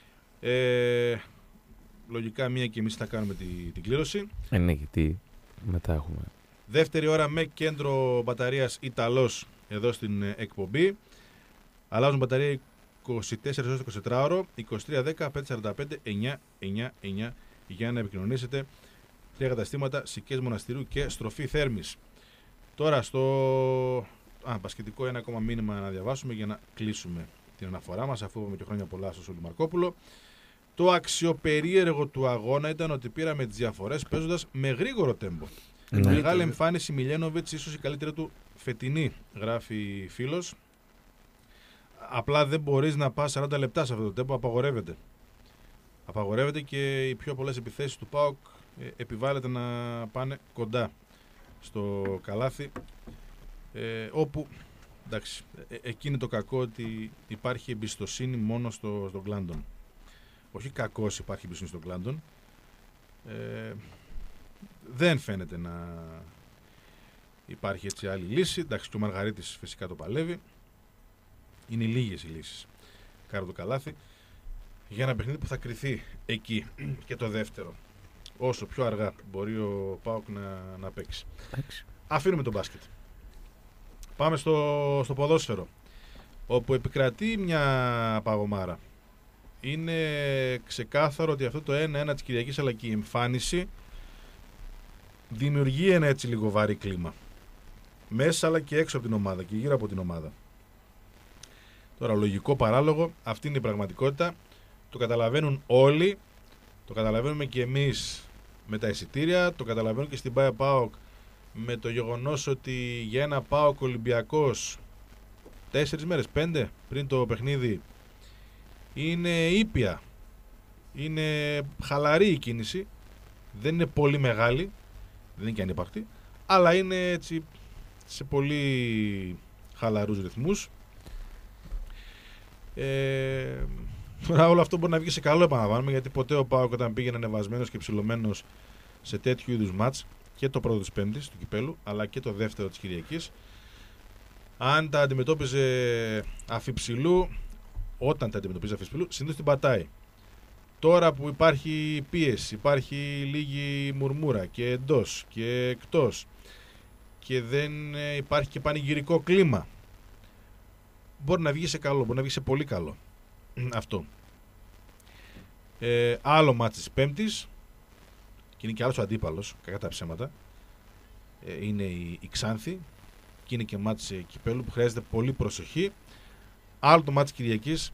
Ε, λογικά μία και εμείς θα κάνουμε τη, την κλήρωση. Ε, ναι, γιατί μετά έχουμε. Δεύτερη ώρα με κέντρο μπαταρίας Ιταλός εδώ στην εκπομπή. Αλλάζουν μπαταρία είκοσι τέσσερα ώρες εικοσιτετράωρο, είκοσι τρία δέκα πεντακόσια σαράντα πέντε εννιακόσια ενενήντα εννέα για να επικοινωνήσετε. Τρία καταστήματα, Σικές Μοναστηρίου και Στροφή Θέρμης. Τώρα στο α, μπασκετικό ένα ακόμα μήνυμα να διαβάσουμε για να κλείσουμε την αναφορά μας, αφού είπαμε και χρόνια πολλά στο Σούλη Μαρκόπουλο. Το αξιοπερίεργο του αγώνα ήταν ότι πήραμε τις διαφορές παίζοντας με γρήγορο τέμπο. Ναι. Μεγάλη εμφάνιση Μιλένοβιτς, ίσως η καλύτερη του φετινή, γράφει φίλος. Απλά δεν μπορείς να πας σαράντα λεπτά σε αυτό το τέμπο, απαγορεύεται. Απαγορεύεται και οι πιο πολλές επιθέσεις του ΠΑΟΚ ε, επιβάλλεται να πάνε κοντά στο καλάθι, ε, όπου εντάξει, ε, εκεί είναι το κακό ότι υπάρχει εμπιστοσύνη μόνο στο, στον Γκλάντον. Όχι κακώς υπάρχει εμπιστοσύνη στον Γκλάντον. Ε, δεν φαίνεται να υπάρχει έτσι άλλη λύση. Εντάξει, και ο Μαργαρίτης φυσικά το παλεύει. Είναι λίγες οι λύσεις. Κάρω το καλάθι για ένα παιχνίδι που θα κριθεί εκεί. Και το δεύτερο, όσο πιο αργά μπορεί ο ΠΑΟΚ να, να παίξει. Εντάξει. Αφήνουμε τον μπάσκετ. Πάμε στο, στο ποδόσφαιρο, όπου επικρατεί μια παγωμάρα. Είναι ξεκάθαρο ότι αυτό το ένα ένα της Κυριακής, αλλά και η εμφάνιση δημιουργεί ένα έτσι λίγο βαρύ κλίμα. Μέσα αλλά και έξω από την ομάδα και γύρω από την ομάδα. Τώρα, λογικό παράλογο, αυτή είναι η πραγματικότητα. Το καταλαβαίνουν όλοι. Το καταλαβαίνουμε και εμείς με τα εισιτήρια. Το καταλαβαίνουν και στην ΠΑΕ ΠΑΟΚ με το γεγονός ότι για ένα ΠΑΟΚ Ολυμπιακός τέσσερις μέρες, πέντε πριν το παιχνίδι είναι ήπια, είναι χαλαρή η κίνηση, δεν είναι πολύ μεγάλη, δεν είναι και ανύπαρκτη, αλλά είναι έτσι σε πολύ χαλαρούς ρυθμούς. Ε, τώρα όλο αυτό μπορεί να βγει σε καλό, επαναλαμβάνουμε, γιατί ποτέ ο ΠΑΟΚ όταν πήγαινε ανεβασμένος και ψηλωμένος σε τέτοιου είδους μάτς, και το πρώτο της Πέμπτης του Κυπέλου αλλά και το δεύτερο της Κυριακής, αν τα αντιμετώπιζε αφιψηλού, όταν τα αντιμετωπίζει αφιψηλού, συνήθως την πατάει. Τώρα που υπάρχει πίεση, υπάρχει λίγη μουρμούρα και εντός και εκτός και δεν υπάρχει και πανηγυρικό κλίμα, μπορεί να βγει σε καλό, μπορεί να βγει σε πολύ καλό αυτό. Ε, άλλο μάτς της Πέμπτης, και είναι και άλλος ο αντίπαλος, κακά τα ψέματα, ε, είναι η, η Ξάνθη, και είναι και μάτς ε, Κυπέλου που χρειάζεται πολύ προσοχή. Άλλο το μάτς Κυριακής,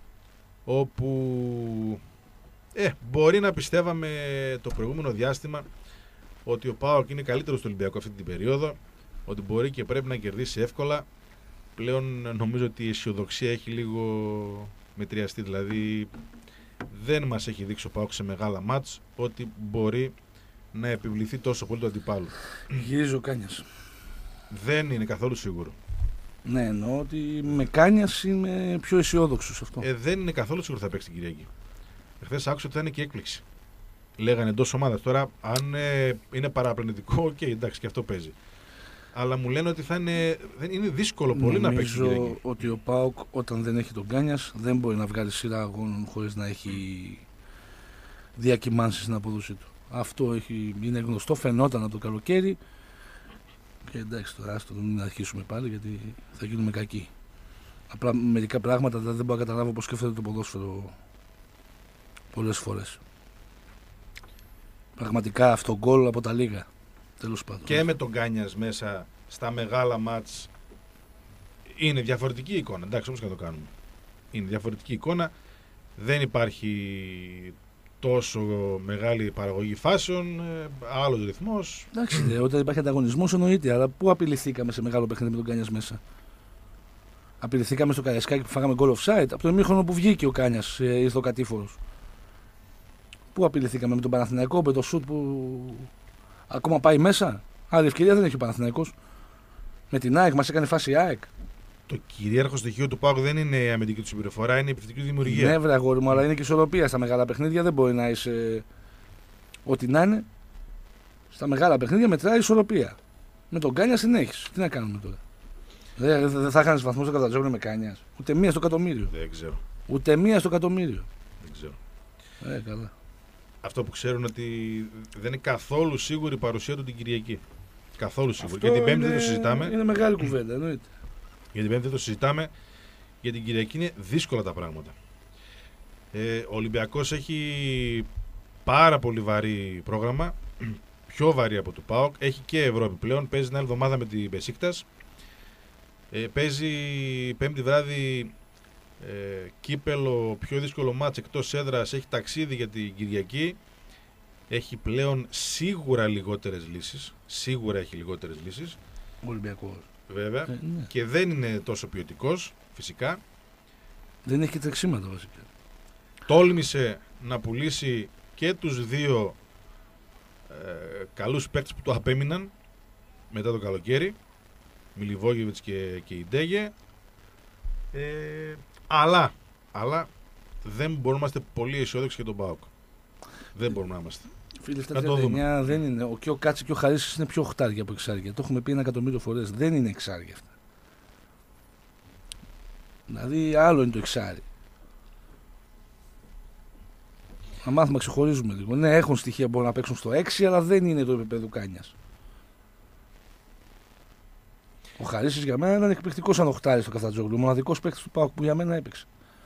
όπου ε, μπορεί να πιστεύαμε το προηγούμενο διάστημα ότι ο ΠΑΟΚ είναι καλύτερος στο Ολυμπιακό αυτή την περίοδο, ότι μπορεί και πρέπει να κερδίσει εύκολα. Πλέον νομίζω ότι η αισιοδοξία έχει λίγο μετριαστεί, δηλαδή δεν μας έχει δείξει ο ΠΑΟΚ σε μεγάλα μάτς ότι μπορεί να επιβληθεί τόσο πολύ το αντιπάλου. Γυρίζει ο Κάνιας. Δεν είναι καθόλου σίγουρο. Ναι, εννοώ ότι με Κάνιας είμαι πιο αισιόδοξος αυτό. Ε, δεν είναι καθόλου σίγουρο θα παίξει την Κυριακή. Χθες άκουσα ότι θα είναι και έκπληξη. Λέγανε εντός ομάδας. Τώρα, αν ε, είναι παραπλανητικό, οκ, okay, εντάξει, και αυτό παίζει. Αλλά μου λένε ότι θα είναι, δεν είναι δύσκολο πολύ να παίξει την Κυριακή. Νομίζω ότι ο ΠΑΟΚ όταν δεν έχει τον Κάνιας δεν μπορεί να βγάλει σειρά αγώνων χωρίς να έχει διακυμάνσεις στην απόδοσή του. Αυτό έχει, είναι γνωστό, φαινόταν από το καλοκαίρι. Και εντάξει, τώρα άστο μην αρχίσουμε πάλι γιατί θα γίνουμε κακοί. Απλά μερικά πράγματα δεν μπορώ να καταλάβω πώς σκέφτεται το ποδόσφαιρο πολλές φορές. Πραγματικά αυτό γκολ από τα λίγα. Τέλος πάντων. Και με τον Κάνιας μέσα στα μεγάλα μάτς είναι διαφορετική εικόνα. Εντάξει, όμως και να το κάνουμε. Είναι διαφορετική εικόνα. Δεν υπάρχει τόσο μεγάλη παραγωγή φάσεων, άλλος ρυθμός. Εντάξει, δε, όταν υπάρχει ανταγωνισμός εννοείται, αλλά πού απειληθήκαμε σε μεγάλο παιχνίδι με τον Κάνιας μέσα? Απειληθήκαμε στο Καραϊσκάκι που φάγαμε goal offside, από το ημίχρονο που βγήκε ο Κάνιας, ε, ήρθε ο κατήφορος. Πού απειληθήκαμε με τον Παναθηναϊκό, με το σουτ που ακόμα πάει μέσα? Άλλη ευκαιρία δεν έχει ο Παναθηναϊκός. Με την ΑΕΚ μας έκανε φάση η ΑΕΚ. Το κυρίαρχο στοιχείο του ΠΑΟΚ δεν είναι η αμυντική του συμπεριφορά, είναι η επιθετική δημιουργία. Ναι, βρε αγόρι μου, αλλά είναι και ισορροπία στα μεγάλα παιχνίδια. Δεν μπορεί να είσαι ό,τι να είναι. Στα μεγάλα παιχνίδια μετράει ισορροπία. Με τον Κάνια συνέχισε. Τι να κάνουμε τώρα? Δεν δε, δε θα χάνει βαθμού στο Καφτατζόγλιο με Κάνια. Ούτε μία στο εκατομμύριο. Δεν ξέρω. Ούτε μία στο εκατομμύριο. Δεν ξέρω. Ε, καλά. Αυτό που ξέρουν ότι δεν είναι καθόλου σίγουρη η παρουσία του την Κυριακή. Καθόλου σίγουρη. Αυτό Για την Πέμπτη είναι, δεν το συζητάμε. Είναι μεγάλη κουβέντα, εννοείται. Για την Πέμπτη δεν το συζητάμε. Για την Κυριακή είναι δύσκολα τα πράγματα. Ε, ο Ολυμπιακός έχει πάρα πολύ βαρύ πρόγραμμα. Πιο βαρύ από του ΠΑΟΚ. Έχει και Ευρώπη πλέον. Παίζει την άλλη εβδομάδα με την Μπεσίκτας. Ε, παίζει Πέμπτη βράδυ ε, κύπελο, πιο δύσκολο μάτς εκτός έδρας. Έχει ταξίδι για την Κυριακή. Έχει πλέον σίγουρα λιγότερες λύσεις. Σίγουρα έχει λιγότερες λύσεις. Ο Ολυμπιακός. Βέβαια. Ε, ναι. Και δεν είναι τόσο ποιοτικός, φυσικά. Δεν έχει και τρεξίματα βασικά. Τόλμησε να πουλήσει και τους δύο ε, καλούς παίκτες που το απέμειναν μετά το καλοκαίρι. Μιλιβόγεβιτς και, και η Ντέγε. Ε, αλλά, αλλά δεν μπορούμε να είμαστε πολύ αισιόδοξοι για τον ΠΑΟΚ. Δεν μπορούμε να είμαστε. Φίλε, στα τριάντα εννιά δεν είναι. Ο, και ο Κάτση και ο Χαρίσης είναι πιο οχτάρια από εξάρια. Το έχουμε πει ένα εκατομμύριο φορές. Δεν είναι εξάρια αυτά. Δηλαδή άλλο είναι το εξάρι. Να μάθουμε να ξεχωρίζουμε λίγο. Ναι, έχουν στοιχεία που μπορούν να παίξουν στο έξι, αλλά δεν είναι το επίπεδο Κάνιας. Ο Χαρίσης για μένα ήταν εκπληκτικός σαν οχτάρι στο Καφτατζόγλου. Ο μοναδικός παίκτης του ΠΑΟΚ που για μένα έπαιξε.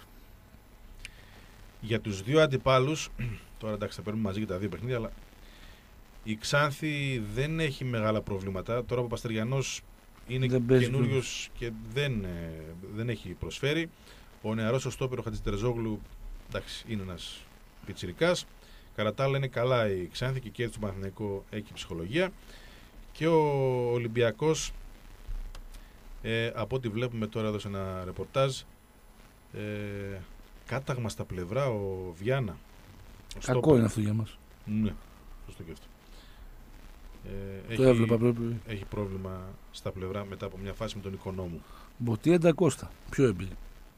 Για τους δύο αντιπάλους, τώρα εντάξει θα παίρνουμε μαζί και τα δύο παιχνίδια, αλλά η Ξάνθη δεν έχει μεγάλα προβλήματα. Τώρα ο Παπαστεριανός είναι καινούριος και δεν, ε, δεν έχει προσφέρει. Ο νεαρός ο στόπερ ο Χατζητερζόγλου, εντάξει, είναι ένας πιτσιρικάς. Κατά τα άλλα είναι καλά η Ξάνθη και κέρδισε τον Παναθηναϊκό, έχει ψυχολογία. Και ο Ολυμπιακός, ε, από ό,τι βλέπουμε τώρα εδώ σε ένα ρεπορτάζ, ε, κάταγμα στα πλευρά ο Βιάνα. Ο Κακό Στόπερ. είναι αυτό για μας. Ναι, σωστό και αυτό. Ε, Το έχει, έβλεπα πρέπει. έχει πρόβλημα στα πλευρά μετά από μια φάση με τον Οικονόμου. Μποτία Ντακώστα. Πιο έμπειρη.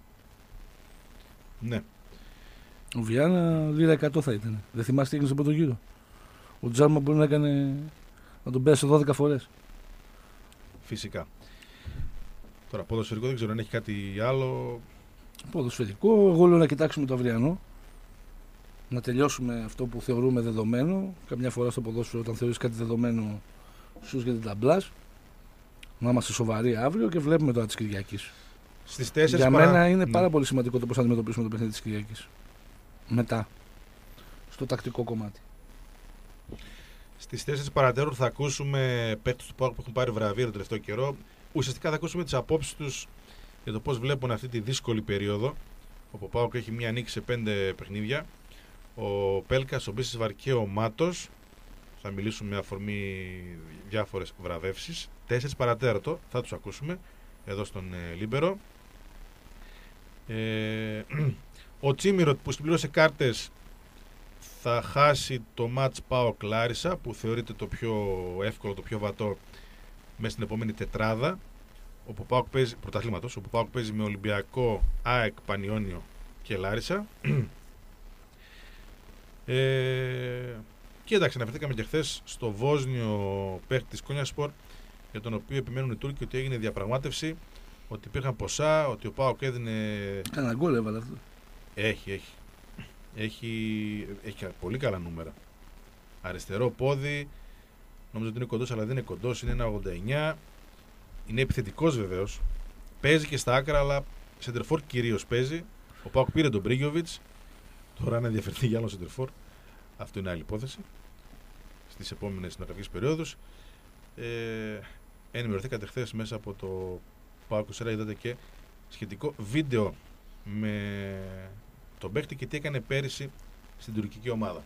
Ναι. Ο Βιάνα λίρα εκατό θα ήταν. Δεν θυμάστε τι έγινε στον πρώτο γύρο. Ο Τζάρμα μπορεί να έκανε. Να τον πέρασε δώδεκα φορές. Φυσικά. Τώρα, ποδοσφαιρικό δεν ξέρω αν έχει κάτι άλλο. Ποδοσφαιρικό. Εγώ λέω να κοιτάξουμε το αυριανό. Να τελειώσουμε αυτό που θεωρούμε δεδομένο. Καμιά φορά στο ποδόσφαιρο, όταν θεωρείς κάτι δεδομένο, σου γίνεται ταμπλάς. Να είμαστε σοβαροί αύριο και βλέπουμε τώρα της Κυριακής. Στις τέσσερις Για παρα... μένα είναι ναι. πάρα πολύ σημαντικό το πώς θα αντιμετωπίσουμε το παιχνίδι της Κυριακής. Μετά. Στο τακτικό κομμάτι. Στις τέσσερις παρατέρου θα ακούσουμε παίκτες του ΠΑΟΚ που έχουν πάρει βραβεία τον τελευταίο καιρό. Ουσιαστικά θα ακούσουμε τις απόψεις τους για το πώς βλέπουν αυτή τη δύσκολη περίοδο. Όπου ο ΠΑΟΚ έχει μία νίκη σε πέντε παιχνίδια. Ο Πέλκας, ο Μπίσης και ο Μάτος θα μιλήσουν με αφορμή διάφορες βραβεύσεις. Τέσσερις παρατέρατο θα τους ακούσουμε εδώ στον ε, Λίμπερο. Ε, ο Τσίμιροτ που συμπλήρωσε κάρτες θα χάσει το μάτς ΠΑΟΚ Λάρισα που θεωρείται το πιο εύκολο, το πιο βατό μέσα στην επόμενη τετράδα, όπου ΠΑΟΚ παίζει, πρωταθλήματος, όπου ΠΑΟΚ παίζει με Ολυμπιακό, ΑΕΚ, Πανιόνιο και Λάρισα. ε, και εντάξει, αναφερθήκαμε και χθες στο Βόσνιο παίχτη της Κόνιασπορ, για τον οποίο επιμένουν οι Τούρκοι ότι έγινε διαπραγμάτευση, ότι υπήρχαν ποσά, ότι ο ΠΑΟΚ έδινε... Κάνα γκολ έβαλε αυτό. Έχει, έχει. Έχει, έχει πολύ καλά νούμερα. Αριστερό πόδι, νομίζω ότι είναι κοντός, αλλά δεν είναι κοντός, είναι ένα ογδόντα εννιά. Είναι επιθετικός βεβαίως. Παίζει και στα άκρα, αλλά σεντερφόρ κυρίως παίζει. Ο ΠΑΟΚ πήρε τον Μπρίγκιοβιτς. Τώρα αν ενδιαφερθεί για άλλο σεντερφόρ, αυτό είναι άλλη υπόθεση. Στις επόμενες συνεργατικές περιόδους. Ε, ενημερωθήκατε χθες μέσα από το ΠΑΟΚ είκοσι τέσσερα, είδατε και σχετικό βίντεο με τον παίχτη και τι έκανε πέρυσι στην τουρκική ομάδα.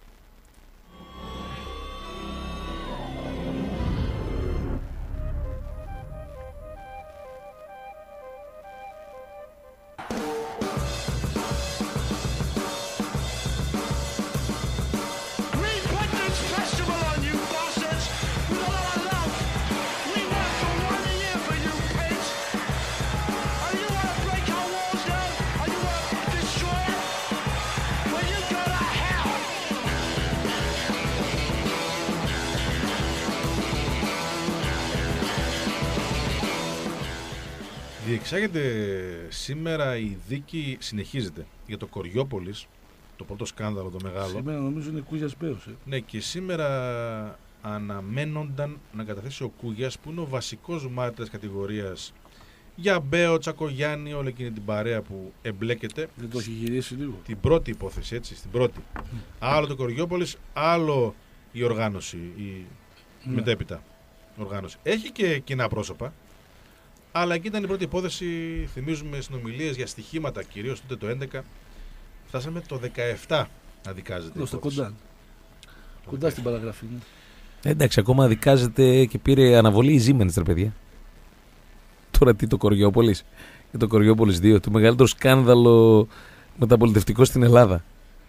Διεξάγεται σήμερα η δίκη, συνεχίζεται, για το Κοριόπολης, το πρώτο σκάνδαλο το μεγάλο. Σήμερα νομίζω είναι Κούγιας Μπέος. Ε. Ναι, και σήμερα αναμένονταν να καταθέσει ο Κούγιας, που είναι ο βασικός μάρτυρας κατηγορίας για Μπέο, Τσακογιάννη, όλη εκείνη την παρέα που εμπλέκεται. Δεν το έχει γυρίσει λίγο. Την πρώτη υπόθεση, έτσι, στην πρώτη. Mm. Άλλο το Κοριόπολης, άλλο η οργάνωση, η mm. μετέπειτα οργάνωση. Έχει και κοινά πρόσωπα. Αλλά εκεί ήταν η πρώτη υπόθεση, θυμίζουμε, συνομιλίες για στοιχήματα, κυρίως τότε το έντεκα. Φτάσαμε το δεκαεπτά να δικάζεται. Εδώ στο κοντά. Κοντά στην παραγραφή. Ναι. Εντάξει, ακόμα δικάζεται και πήρε αναβολή η Siemens, ρε παιδιά. Τώρα τι το Κοριόπολης. Και το Κοριόπολης δύο, το μεγαλύτερο σκάνδαλο μεταπολιτευτικό στην Ελλάδα.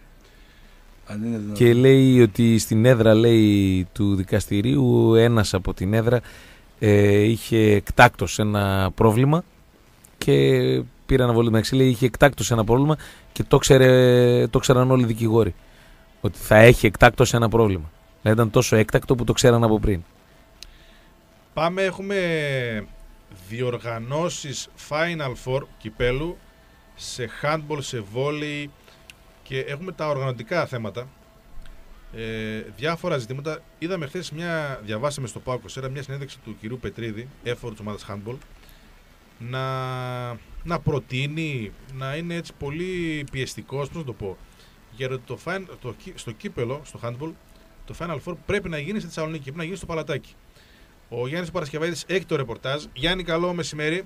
Αν είναι δυνατόν. Και λέει ότι στην έδρα, λέει, του δικαστηρίου, ένας από την έδρα Ε, είχε εκτάκτως ένα πρόβλημα και πήρε αναβολή. Εντάξει, λέει, είχε εκτάκτως ένα πρόβλημα και το, ξέρε, το ξέραν όλοι οι δικηγόροι ότι θα έχει εκτάκτως ένα πρόβλημα. Δηλαδή ήταν τόσο έκτακτο που το ξέραν από πριν. Πάμε, έχουμε διοργανώσεις Final Four κυπέλου σε handball, σε volley και έχουμε τα οργανωτικά θέματα. Ε, διάφορα ζητήματα. Είδαμε χθες μια, διαβάσαμε στο ΠΑΟΚ είκοσι τέσσερα μια συνέντευξη του κυρίου Πετρίδη, έφορου της ομάδας handball, να, να προτείνει, να είναι έτσι πολύ πιεστικός, πώς να το πω, γιατί το, το, στο κύπελο, στο handball, το Final Four πρέπει να γίνει στη Θεσσαλονίκη, πρέπει να γίνει στο Παλατάκι. Ο Γιάννης Παρασκευαίδης έχει το ρεπορτάζ. Γιάννη, καλό μεσημέρι.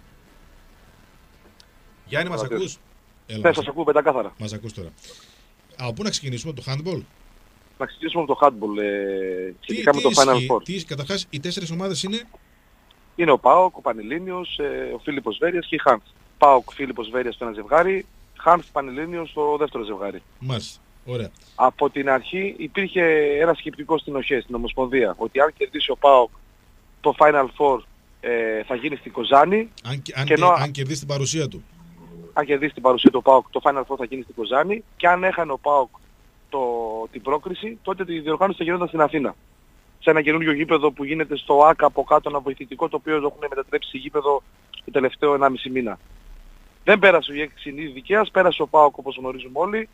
Γιάννη, μας ακούς? Ναι, σας ακούω πεντακάθαρα. Μας ακούς τώρα. Από πού να ξεκινήσουμε, το handball? να ξεκινήσουμε από το handball ε, σχετικά Τι, με το τι Final ισχύει, Four. τι, καταρχάς, οι τέσσερις ομάδες είναι. Είναι ο ΠΑΟΚ, ο Πανελλήνιος, ε, ο Φίλιππος Βέρειας και η Χάνθ. ΠΑΟΚ, Φίλιππος Βέρειας στο ένα ζευγάρι, Χάνθ, Πανελλήνιος στο δεύτερο ζευγάρι. Μάλιστα. Ωραία. Από την αρχή υπήρχε ένα σκεπτικό στην ΟΧΕ, στην Ομοσπονδία, ότι αν κερδίσει ο ΠΑΟΚ το Final Four ε, θα γίνει στην Κοζάνη. Αν, αν, και ενώ, αν κερδίσει την παρουσία του. Αν κερδίσει την παρουσία του ΠΑΟΚ το Final Four θα γίνει στην Κοζάνη και αν έχανε ο ΠΑΟΚ το, την πρόκριση, τότε τη διοργάνωση θα γινόταν στην Αθήνα. Σε ένα καινούριο γήπεδο που γίνεται στο ΆΚΑ από κάτω, ένα βοηθητικό, το οποίο έχουν μετατρέψει σε γήπεδο το τελευταίο ενάμιση μήνα. Δεν πέρασε η έκρηξη νη δικαίας, πέρασε ο ΠΑΟΚ όπως γνωρίζουμε όλοι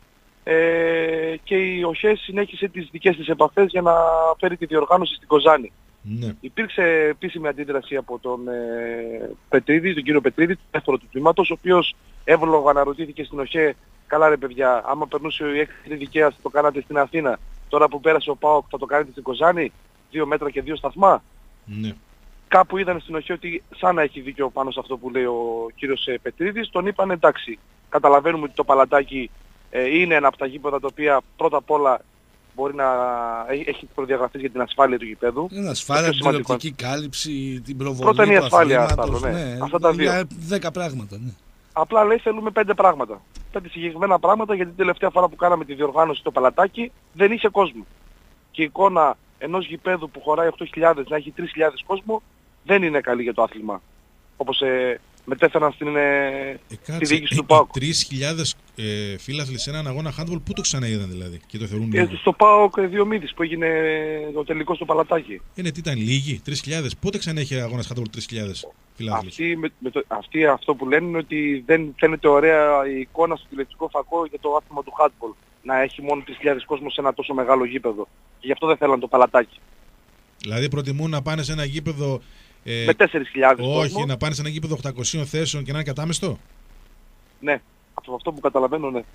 ε, και η ΟΧΕ συνέχισε τις δικές της επαφές για να φέρει τη διοργάνωση στην Κοζάνη. Ναι. Υπήρξε επίσημη αντίδραση από τον ε, Πετρίδη, τον κύριο Πετρίδη, του δεύτερου του τμήματος, ο οποίος εύλογα αναρωτήθηκε στην ΟΧΕ, καλά ρε παιδιά, άμα περνούσε η έκρηξη δικαίας θα το κάνατε στην Αθήνα, τώρα που πέρασε ο ΠΑΟΚ θα το κάνετε στην Κοζάνη, δύο μέτρα και δύο σταθμά. Ναι. Κάπου είδαν στην ΟΧΕ ότι σαν να έχει δίκιο πάνω σε αυτό που λέει ο κύριος ε, Πετρίδης, τον είπαν εντάξει, καταλαβαίνουμε ότι το Παλατάκι ε, είναι ένα από τα γήπεδα τα οποία πρώτα απ' όλα μπορεί να έχει προδιαγραφές για την ασφάλεια του γηπέδου. Είναι ασφάλεια, την τηλεοπτική κάλυψη, την προβολή. Πρώτα είναι η ασφάλεια, αθλήματος, ναι. ναι. Αυτά τα δύο. Για δέκα πράγματα, ναι. Απλά λέει θέλουμε πέντε πράγματα. Πέντε συγκεκριμένα πράγματα γιατί την τελευταία φορά που κάναμε τη διοργάνωση στο Παλατάκι δεν είχε κόσμο. Και η εικόνα ενός γηπέδου που χωράει οκτώ χιλιάδες να έχει τρεις χιλιάδες κόσμο δεν είναι καλή για το άθλημα. Όπως ε, μετέφεραν στην ε, ε, τη διοίκηση ε, του ΠΑΟΚ. τρεις χιλιάδες ε, φίλαθλοι σε έναν αγώνα handball, πού το ξαναείδαν δηλαδή και το θεωρούν ε, λίγο. Στο ΠΑΟΚ Διομήδης που έγινε το τελικό στο Παλατάκι. Είναι τι ήταν λίγοι, τρεις χιλιάδες. Πότε ξανά έχει αγώνας handball τρεις χιλιάδες φίλαθλοι. Αυτοί, με, με το, αυτοί αυτό που λένε είναι ότι δεν φαίνεται ωραία η εικόνα στο τηλεοπτικό φακό για το άθλημα του handball. Να έχει μόνο τρεις χιλιάδες κόσμο σε ένα τόσο μεγάλο γήπεδο. Και γι' αυτό δεν θέλαν το Παλατάκι. Δηλαδή προτιμούν να πάνε σε ένα γήπεδο. Ε, με τέσσερις χιλιάδες όχι, κόσμο. να πάνε σε ένα γήπεδο οκτακοσίων θέσεων και να είναι κατάμεστο. Ναι, από αυτό που καταλαβαίνω, ναι.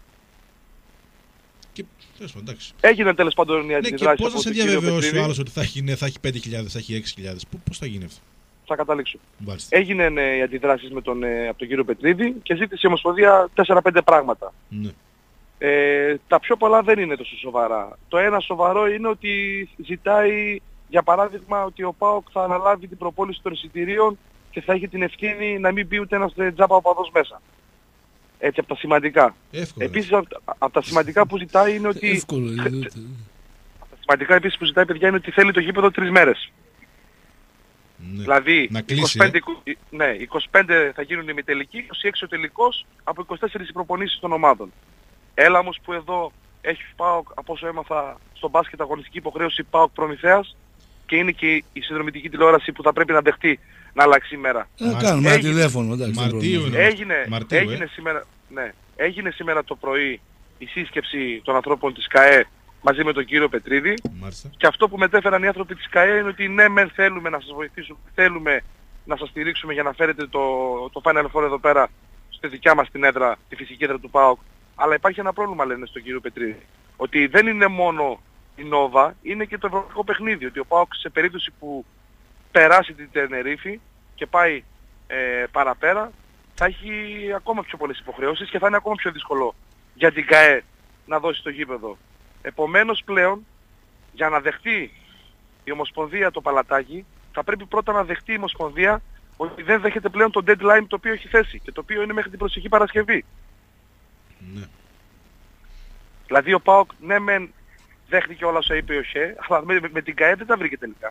Και, τέλος πάντων, εντάξει. Έγιναν τέλος πάντων οι ναι, αντιδράσεις. Και πώς θα σε διαβεβαιώσει ο άλλος ότι θα έχει, ναι, θα έχει πέντε χιλιάδες, θα έχει έξι χιλιάδες. Πώς θα γίνει αυτό. Θα καταλήξω. Μάλιστα. Έγιναν ε, οι αντιδράσεις με τον, ε, από τον κύριο Πετρίδη και ζήτησε η Ομοσπονδία τέσσερα πέντε πράγματα. Ναι. Ε, τα πιο πολλά δεν είναι τόσο σοβαρά. Το ένα σοβαρό είναι ότι ζητάει, για παράδειγμα, ότι ο ΠΑΟΚ θα αναλάβει την προπόληση των εισιτηρίων και θα έχει την ευθύνη να μην μπει ούτε ένας τζάπα οπαδός μέσα. Έτσι, από τα σημαντικά. Εύκολο. Επίσης, από, από τα σημαντικά που ζητάει είναι ότι... Εύκολο. Από τα σημαντικά επίσης που ζητάει, παιδιά, είναι ότι θέλει το γήπεδο τρεις μέρες. Ναι. Δηλαδή, να κλείσει, είκοσι πέντε, ε? ναι, είκοσι πέντε θα γίνουν οι μη τελικοί, είκοσι έξι ο τελικός, από είκοσι τέσσερις οι προπονήσεις των ομάδων. Έλα όμως που εδώ έχει ΠΑΟΚ, από όσο έμαθα στο μπάσκετ, αγωνιστική υποχρέωση ΠΑΟΚ Προμηθέας και είναι και η συνδρομητική τηλεόραση που θα πρέπει να δεχτεί να αλλάξει η μέρα. Να κάνουμε ένα τηλέφωνο, εντάξει. Μαρτίου, έγινε, Μαρτίου, έγινε, ε. σήμερα, ναι, έγινε σήμερα το πρωί η σύσκεψη των ανθρώπων της ΚΑΕ μαζί με τον κύριο Πετρίδη. Μάλιστα. Και αυτό που μετέφεραν οι άνθρωποι της ΚΑΕ είναι ότι ναι, μεν θέλουμε να σας βοηθήσουμε, θέλουμε να σας στηρίξουμε για να φέρετε το, το Final Four εδώ πέρα στη δικιά μας την έδρα, τη φυσική έδρα του ΠΑΟΚ. Αλλά υπάρχει ένα πρόβλημα, λένε στον κύριο Πετρίδη. Ότι δεν είναι μόνο η Νόβα, είναι και το ευρωπαϊκό παιχνίδι. Ότι ο ΠΑΟΚ σε περίπτωση που περάσει την Τενερίφη και πάει ε, παραπέρα, θα έχει ακόμα πιο πολλές υποχρεώσεις και θα είναι ακόμα πιο δύσκολο για την ΚΑΕ να δώσει το γήπεδο. Επομένως πλέον, για να δεχτεί η Ομοσπονδία το Παλατάκι, θα πρέπει πρώτα να δεχτεί η Ομοσπονδία ότι δεν δέχεται πλέον το deadline το οποίο έχει θέσει και το οποίο είναι μέχρι την προσεχή Παρασκευή. Ναι. Δηλαδή ο ΠΑΟΚ ναι μεν δέχτηκε όλα όσα είπε ο ΧΕ, αλλά με, με, με την ΚΑΕ δεν τα βρήκε τελικά.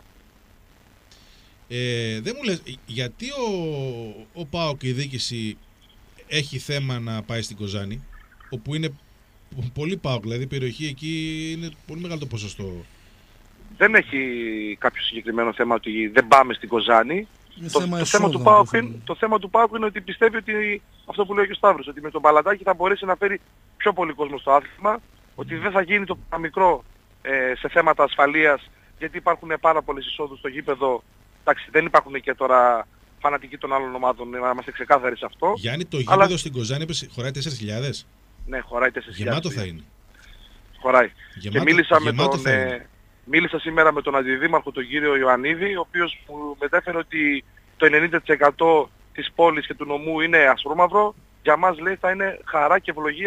Ε, δεν μου λες, γιατί ο, ο ΠΑΟΚ η διοίκηση έχει θέμα να πάει στην Κοζάνη, όπου είναι πολύ ΠΑΟΚ, δηλαδή η περιοχή εκεί είναι πολύ μεγάλο το ποσοστό. Δεν έχει κάποιο συγκεκριμένο θέμα ότι δεν πάμε στην Κοζάνη. Το θέμα, το, θέμα του ΠΑΟΚ είναι, το θέμα του ΠΑΟΚ είναι ότι πιστεύει ότι αυτό που λέει και ο Σταύρος, ότι με τον Παλατάκι θα μπορέσει να φέρει πιο πολύ κόσμο στο άθλημα, ότι δεν θα γίνει το μικρό ε, σε θέματα ασφαλείας, γιατί υπάρχουν πάρα πολλές εισόδους στο γήπεδο. Εντάξει, δεν υπάρχουν και τώρα φανατικοί των άλλων ομάδων, να είμαστε ξεκάθαροι σε αυτό. Γιάννη, το γήπεδο αλλά... στην Κοζάνη χωράει τέσσερις χιλιάδες. Ναι, χωράει τέσσερις χιλιάδες. Γεμάτο θα είναι. Χωράει. Γεμάτο, και μίλησα, με γεμάτο τον, ε, μίλησα σήμερα με τον αντιδήμαρχο, τον κύριο Ιωαννίδη, ο οποίος μου μετέφερε ότι το ενενήντα τοις εκατό της πόλης και του νομού είναι ασπρόμαυρο. Για μας, λέει, θα είναι χαρά και ευλογία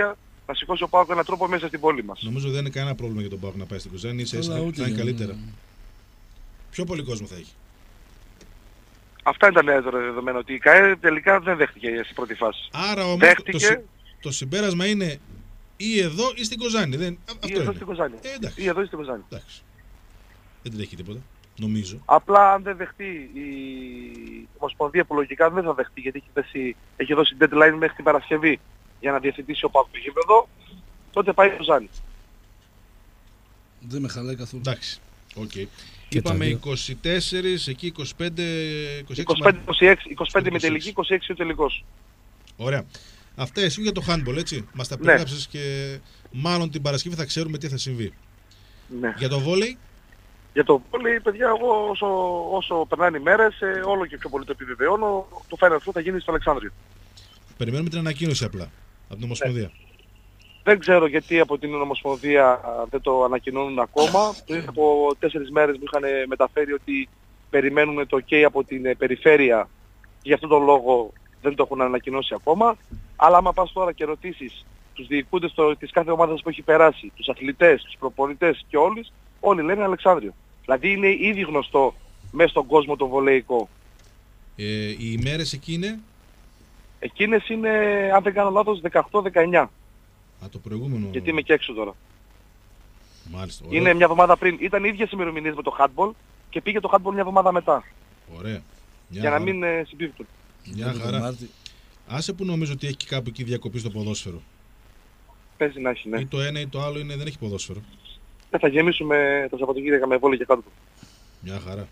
να σηκώσει ο ΠΑΟΚ έναν τρόπο μέσα στην πόλη μας. Νομίζω δεν είναι κανένα πρόβλημα για τον ΠΑΟΚ να πάει στην Κοζάνη. Ίσα ίσα θα είναι καλύτερα. Πιο πολύ κόσμο θα έχει. Αυτά ήταν τα δεδομένα, ότι η ΚΑΕ τελικά δεν δέχτηκε στην πρώτη φάση. Άρα όμως δέχτηκε... το, το, το συμπέρασμα είναι ή εδώ ή στην Κοζάνη. Δεν... Ή Αυτό εδώ είναι. στην Κοζάνη. Ε, ή εδώ ή στην Κοζάνη. Εντάξει. Δεν την έχει τίποτα. Νομίζω. Απλά αν δεν δεχτεί η Ομοσπονδία που λογικά δεν θα δεχτεί, γιατί έχει, δέσει, έχει δώσει deadline μέχρι την Παρασκευή για να διευθετήσει ο ΠΑΟΚ το γήπεδο, τότε πάει στο Ζάνη. Δεν με χαλάει καθόλου. Εντάξει. Okay. Είπαμε είκοσι τέσσερα, εκεί είκοσι πέντε, είκοσι έξι, είκοσι πέντε, είκοσι έξι, είκοσι πέντε με τελική, είκοσι έξι ο τελικός. Ωραία. Αυτά εσύ για το handball, έτσι. Μας τα περιγράψες ναι. Και μάλλον την Παρασκευή θα ξέρουμε τι θα συμβεί. Ναι. Για το βόλεϊ. Για το βόλεϊ, παιδιά, εγώ όσο, όσο περνάνε οι μέρες, ε, όλο και πιο πολύ το επιβεβαιώνω, το Final Four θα γίνει στο Αλεξάνδριο. Περιμένουμε την ανακοίνωση απλά, από την Ομοσπονδία. Ναι. Δεν ξέρω γιατί από την Ομοσπονδία δεν το ανακοινώνουν ακόμα. Πριν από τέσσερις μέρες μου είχαν μεταφέρει ότι περιμένουν το OK από την περιφέρεια και γι' αυτόν τον λόγο δεν το έχουν ανακοινώσει ακόμα. Αλλά άμα πας τώρα και ρωτήσεις τους διοικούντες της κάθε ομάδας που έχει περάσει, τους αθλητές, τους προπονητές και όλους, όλοι λένε Αλεξάνδριο. Δηλαδή είναι ήδη γνωστό μέσα στον κόσμο το βολεϊκό. Ε, οι ημέρες εκεί είναι? Εκείνες είναι, αν δεν κάνω λάθος, δεκαοκτώ δεκαεννιά. Α, το προηγούμενο. Γιατί είμαι και έξω τώρα. Μάλιστα. Είναι μια εβδομάδα πριν. Ήταν ίδιες ημερομηνίες με το handball και πήγε το handball μια εβδομάδα μετά. Ωραία. Μια για χαρά. Να μην ε, συμπίπτουν. Μια χαρά. Άσε που νομίζω ότι έχει και κάπου εκεί διακοπή στο ποδόσφαιρο. Παίζει να έχει, ναι. Ή το ένα ή το άλλο είναι, δεν έχει ποδόσφαιρο. Ε, θα γεμίσουμε τα Σαββατοκύριακα με βόλεϊ και handball. Μια χαρά.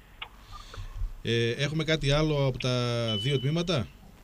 Ε, έχουμε κάτι άλλο από τα δύο τμήματα?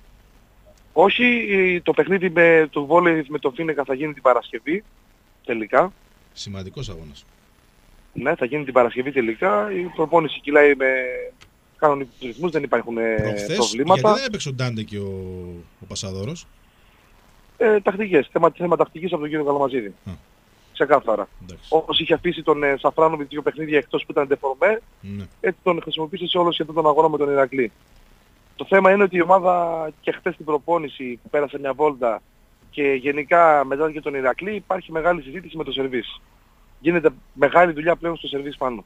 Όχι, το παιχνίδι με το βόλεϊ με το Φίνεκα θα γίνει την Παρασκευή τελικά. Σημαντικός αγώνας. Ναι, θα γίνει την Παρασκευή τελικά. Η προπόνηση κυλάει με κανονικούς ρυθμούς, δεν υπάρχουν προχθές, προβλήματα. Γιατί δεν έπαιξε ο Ντάντε και ο, ο Πασαδόρος? Ε, τακτικές, θέμα, θέμα τακτικής από τον κύριο Καλαμαζίδη. Α. Ξεκάθαρα. Όπως είχε αφήσει τον ε, Σαφράνο με δύο παιχνίδια εκτός που ήταν ντεφορμέ, ναι. Έτσι τον χρησιμοποίησε σε όλο σχεδόν τον αγώνα με τον Ηρακλή. Το θέμα είναι ότι η ομάδα και χθες στην προπόνηση που πέρασε μια βόλτα και γενικά μετά και τον Ηρακλή υπάρχει μεγάλη συζήτηση με το σερβίς. Γίνεται μεγάλη δουλειά πλέον στο σερβίς πάνω.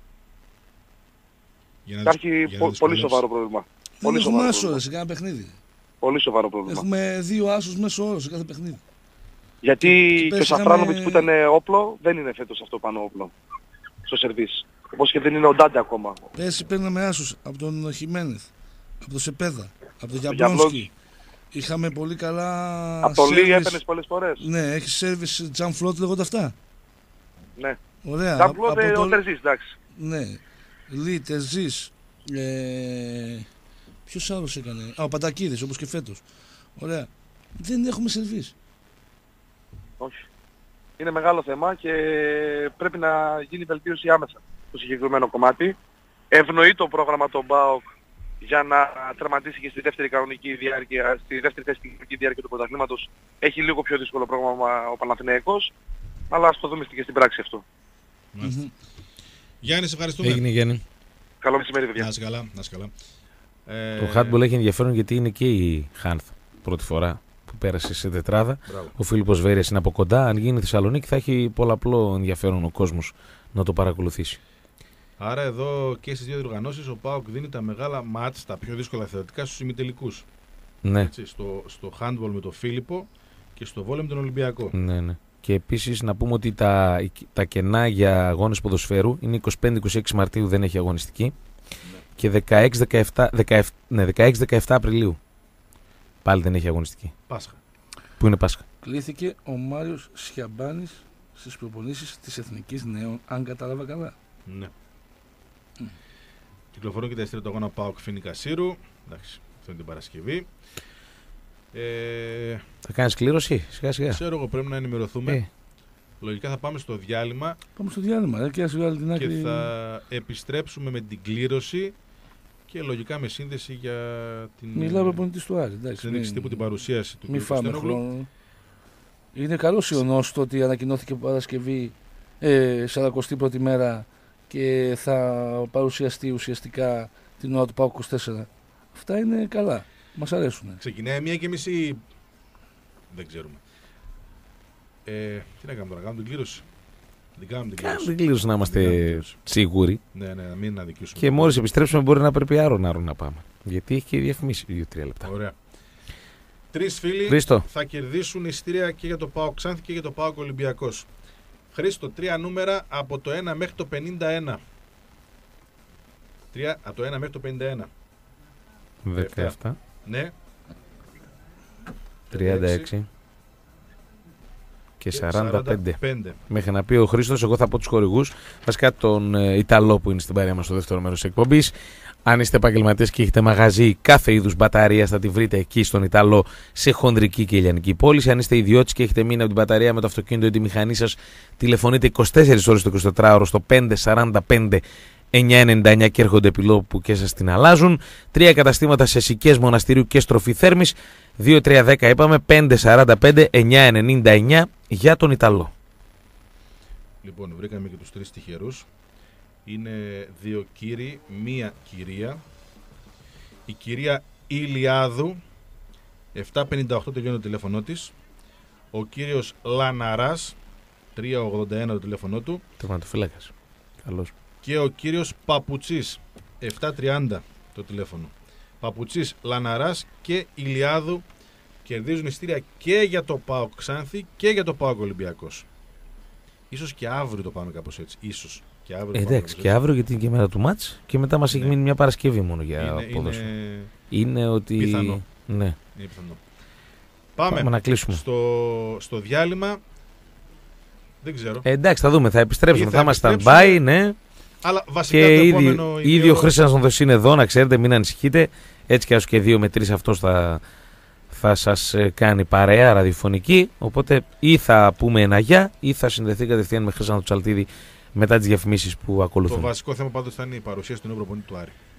Υπάρχει πο, πολύ σοβαρό πρόβλημα. Δεν πολύ έχουμε άσο σε κάθε παιχνίδι. Πολύ σοβαρό πρόβλημα. Έχουμε δύο άσους μέσω όρο σε κάθε παιχνίδι. Γιατί και, και ο Σαφράνοβιτς είχαμε... που ήταν όπλο δεν είναι φέτος αυτό πάνω όπλο στο σερβίς. Όπως και δεν είναι ο Ντάντε ακόμα. Πέρσι παίρναμε άσους από τον Χιμένεθ, από τον Σεπέδα, από τον Γιαμπλόνσκι. Είχαμε πολύ καλά. Από τον Λί έπαιρνες πολλές φορές. Ναι, έχει σέρβις Τζαν Φλότ λέγονται αυτά. Ναι. Ωραία. Τζαν Φλότ είναι ο Τερζής, εντάξει. Ναι. Λί, Τερζής. Ε... Ποιος άλλος έκανε? Α, ο Παντακίδης, όπως και φέτος. Ωραία. Δεν έχουμε σερβίς. Όχι. Είναι μεγάλο θέμα και πρέπει να γίνει βελτίωση άμεσα στο συγκεκριμένο κομμάτι. Ευνοεί το πρόγραμμα των ΠΑΟΚ για να τερματίσει και στη δεύτερη κανονική διάρκεια, στη δεύτερη θέση κανονική διάρκεια του πρωταθλήματος. Έχει λίγο πιο δύσκολο πρόγραμμα ο Παναθηναϊκός, αλλά ας το δούμε και στην πράξη αυτό. Mm-hmm. Γιάννη, σε ευχαριστούμε. Έγινε, Γιάννη. Καλό μεσημέρι, παιδιά. Να είσαι καλά, να είσαι καλά. Ε... Το handball έχει ενδιαφέρον γιατί είναι και η Χάνθ πρώτη φορά που πέρασε σε τετράδα. Μπράβο. Ο Φίλιππος Βέρειας είναι από κοντά. Αν γίνει Θεσσαλονίκη θα έχει πολλαπλό ενδιαφέρον ο κόσμος να το παρακολουθήσει. Άρα εδώ και στις δύο διοργανώσεις ο ΠΑΟΚ δίνει τα μεγάλα μάτς, τα πιο δύσκολα θεωρητικά στους ημιτελικούς. Ναι. Έτσι, στο, στο handball με τον Φίλιππο και στο βόλεϊ με τον Ολυμπιακό. Ναι, ναι. Και επίσης να πούμε ότι τα, τα κενά για αγώνες ποδοσφαίρου είναι είκοσι πέντε είκοσι έξι Μαρτίου, δεν έχει αγωνιστική. Ναι. Και δεκαέξι δεκαεπτά, δεκαεπτά, ναι, δεκαέξι δεκαεπτά Απριλίου πάλι δεν έχει αγωνιστική. Πάσχα. Πού είναι Πάσχα? Κλήθηκε ο Μάριος Σιαμπάνης στις προπονήσεις της Εθνικής Νέων, αν κατάλαβα καλά. Ναι. Mm. Κυκλοφορούν και τα ειστήρια του αγώνα ΠΑΟΚ Φίνικα Σύρου. Εντάξει, αυτό είναι την Παρασκευή. Ε... Θα κάνεις κλήρωση, σιγά σιγά. Ξέρω εγώ, πρέπει να ενημερωθούμε. Ε. Λογικά θα πάμε στο διάλειμμα. Πάμε στο διάλειμμα, ε, και, την άκρη... και θα επιστρέψουμε με την κλήρωση και λογικά με σύνδεση για την. Μιλάω προπονητής του Άρη. Την μη... τύπου την παρουσίαση του κ. Κωνσταντινόπουλου. Είναι καλό ιονός το ότι ανακοινώθηκε Παρασκευή ε, σαραντάτη πρώτη μέρα και θα παρουσιαστεί ουσιαστικά την ώρα του ΠΑΟΚ είκοσι τέσσερα. Αυτά είναι καλά. Μας αρέσουν. Ξεκινάει μία και μισή. Δεν ξέρουμε. Ε, τι να κάνουμε τώρα, κάνουμε την κλήρωση. Την κάνουμε την Κάνουμε κλήρωση. την κλήρωση να είμαστε Την κάνουμε σίγουροι. Ναι, ναι, να μην αδικήσουμε. Και μόλις επιστρέψουμε μπορεί να πρέπει άρον άρον να πάμε. Γιατί έχει και διαφημίσει δύο-τρία λεπτά. Ωραία. Τρεις φίλοι Χρήστο. θα κερδίσουν εισιτήρια και για το ΠΑΟΚ Ξάνθη και για το ΠΑΟΚ Ολυμπιακός. Χρήστο, τρία νούμερα από το ένα μέχρι το πενήντα ένα. Τρία από το ένα μέχρι το πενήντα ένα. δεκαεπτά, Ναι. τριάντα έξι και σαράντα πέντε. πέντε. Μέχρι να πει ο Χρήστος, εγώ θα πω τους χορηγούς. Βασικά τον ε, Ιταλό που είναι στην παρέα μας στο δεύτερο μέρος της εκπομπής. Αν είστε επαγγελματίες και έχετε μαγαζί κάθε είδους μπαταρία, θα τη βρείτε εκεί στον Ιταλό σε χονδρική και ηλιανική πώληση. Αν είστε ιδιώτης και έχετε μείνει από την μπαταρία με το αυτοκίνητο ή τη μηχανή σας, τηλεφωνείτε είκοσι τέσσερις ώρες το εικοσιτετράωρο στο πέντε σαράντα πέντε εννιακόσια ενενήντα εννιά και έρχονται επιλόπου και σας την αλλάζουν. Τρία καταστήματα σε Σικές, Μοναστηρίου και Στροφή Θέρμης. δύο τρία δέκα είπαμε, πέντε σαράντα πέντε εννιακόσια ενενήντα εννιά για τον Ιταλό. Λοιπόν, βρήκαμε και τους τρεις τυχερούς. Είναι δύο κύριοι, μία κυρία. Η κυρία Ηλιάδου, επτακόσια πενήντα οκτώ τελειώνει το τηλέφωνο της. Ο κύριος Λαναράς, τριακόσια ογδόντα ένα το τηλέφωνο του. Τερματοφύλακας. Καλώς. Και ο κύριος Παπουτσής, επτακόσια τριάντα το τηλέφωνο. Παπουτσής, Λαναράς και Ηλιάδου κερδίζουν εισιτήρια και για το ΠΑΟΚ Ξάνθη και για το ΠΑΟΚ Ολυμπιακός. Ίσως και αύριο το πάμε κάπως έτσι. Ίσως και αύριο. Ε, εντάξει, και αύριο γιατί είναι και μέρα του μάτς και μετά μας έχει Ναι. μείνει μια Παρασκευή μόνο για είναι, ποδόσφαιρο. είναι, Είναι ότι. πιθανό. Ναι. είναι πιθανό. Πάμε, Πάμε να κλείσουμε. στο, στο διάλειμμα. Δεν ξέρω. Ε, εντάξει, θα δούμε. Θα επιστρέψουμε. Ή θα Θα είμαστε επιστρέψουμε. stand-by, ναι. Αλλά βασικά Και το ήδη, επόμενο. ήδη ιδέο- ο Χρήστος Ανδρέας είναι εδώ, να ξέρετε, μην ανησυχείτε. Έτσι κι άσου και δύο με τρεις αυτός θα, θα σας ε, κάνει παρέα ραδιοφωνική. Οπότε ή θα πούμε ένα γεια ή θα συνδεθεί κατευθείαν με Χρήστο Τσαλτίδη μετά τις διαφημίσεις που Το ακολουθούν. βασικό θέμα πάντως θα είναι η παρουσίαση του νέου προπονητή του Άρη.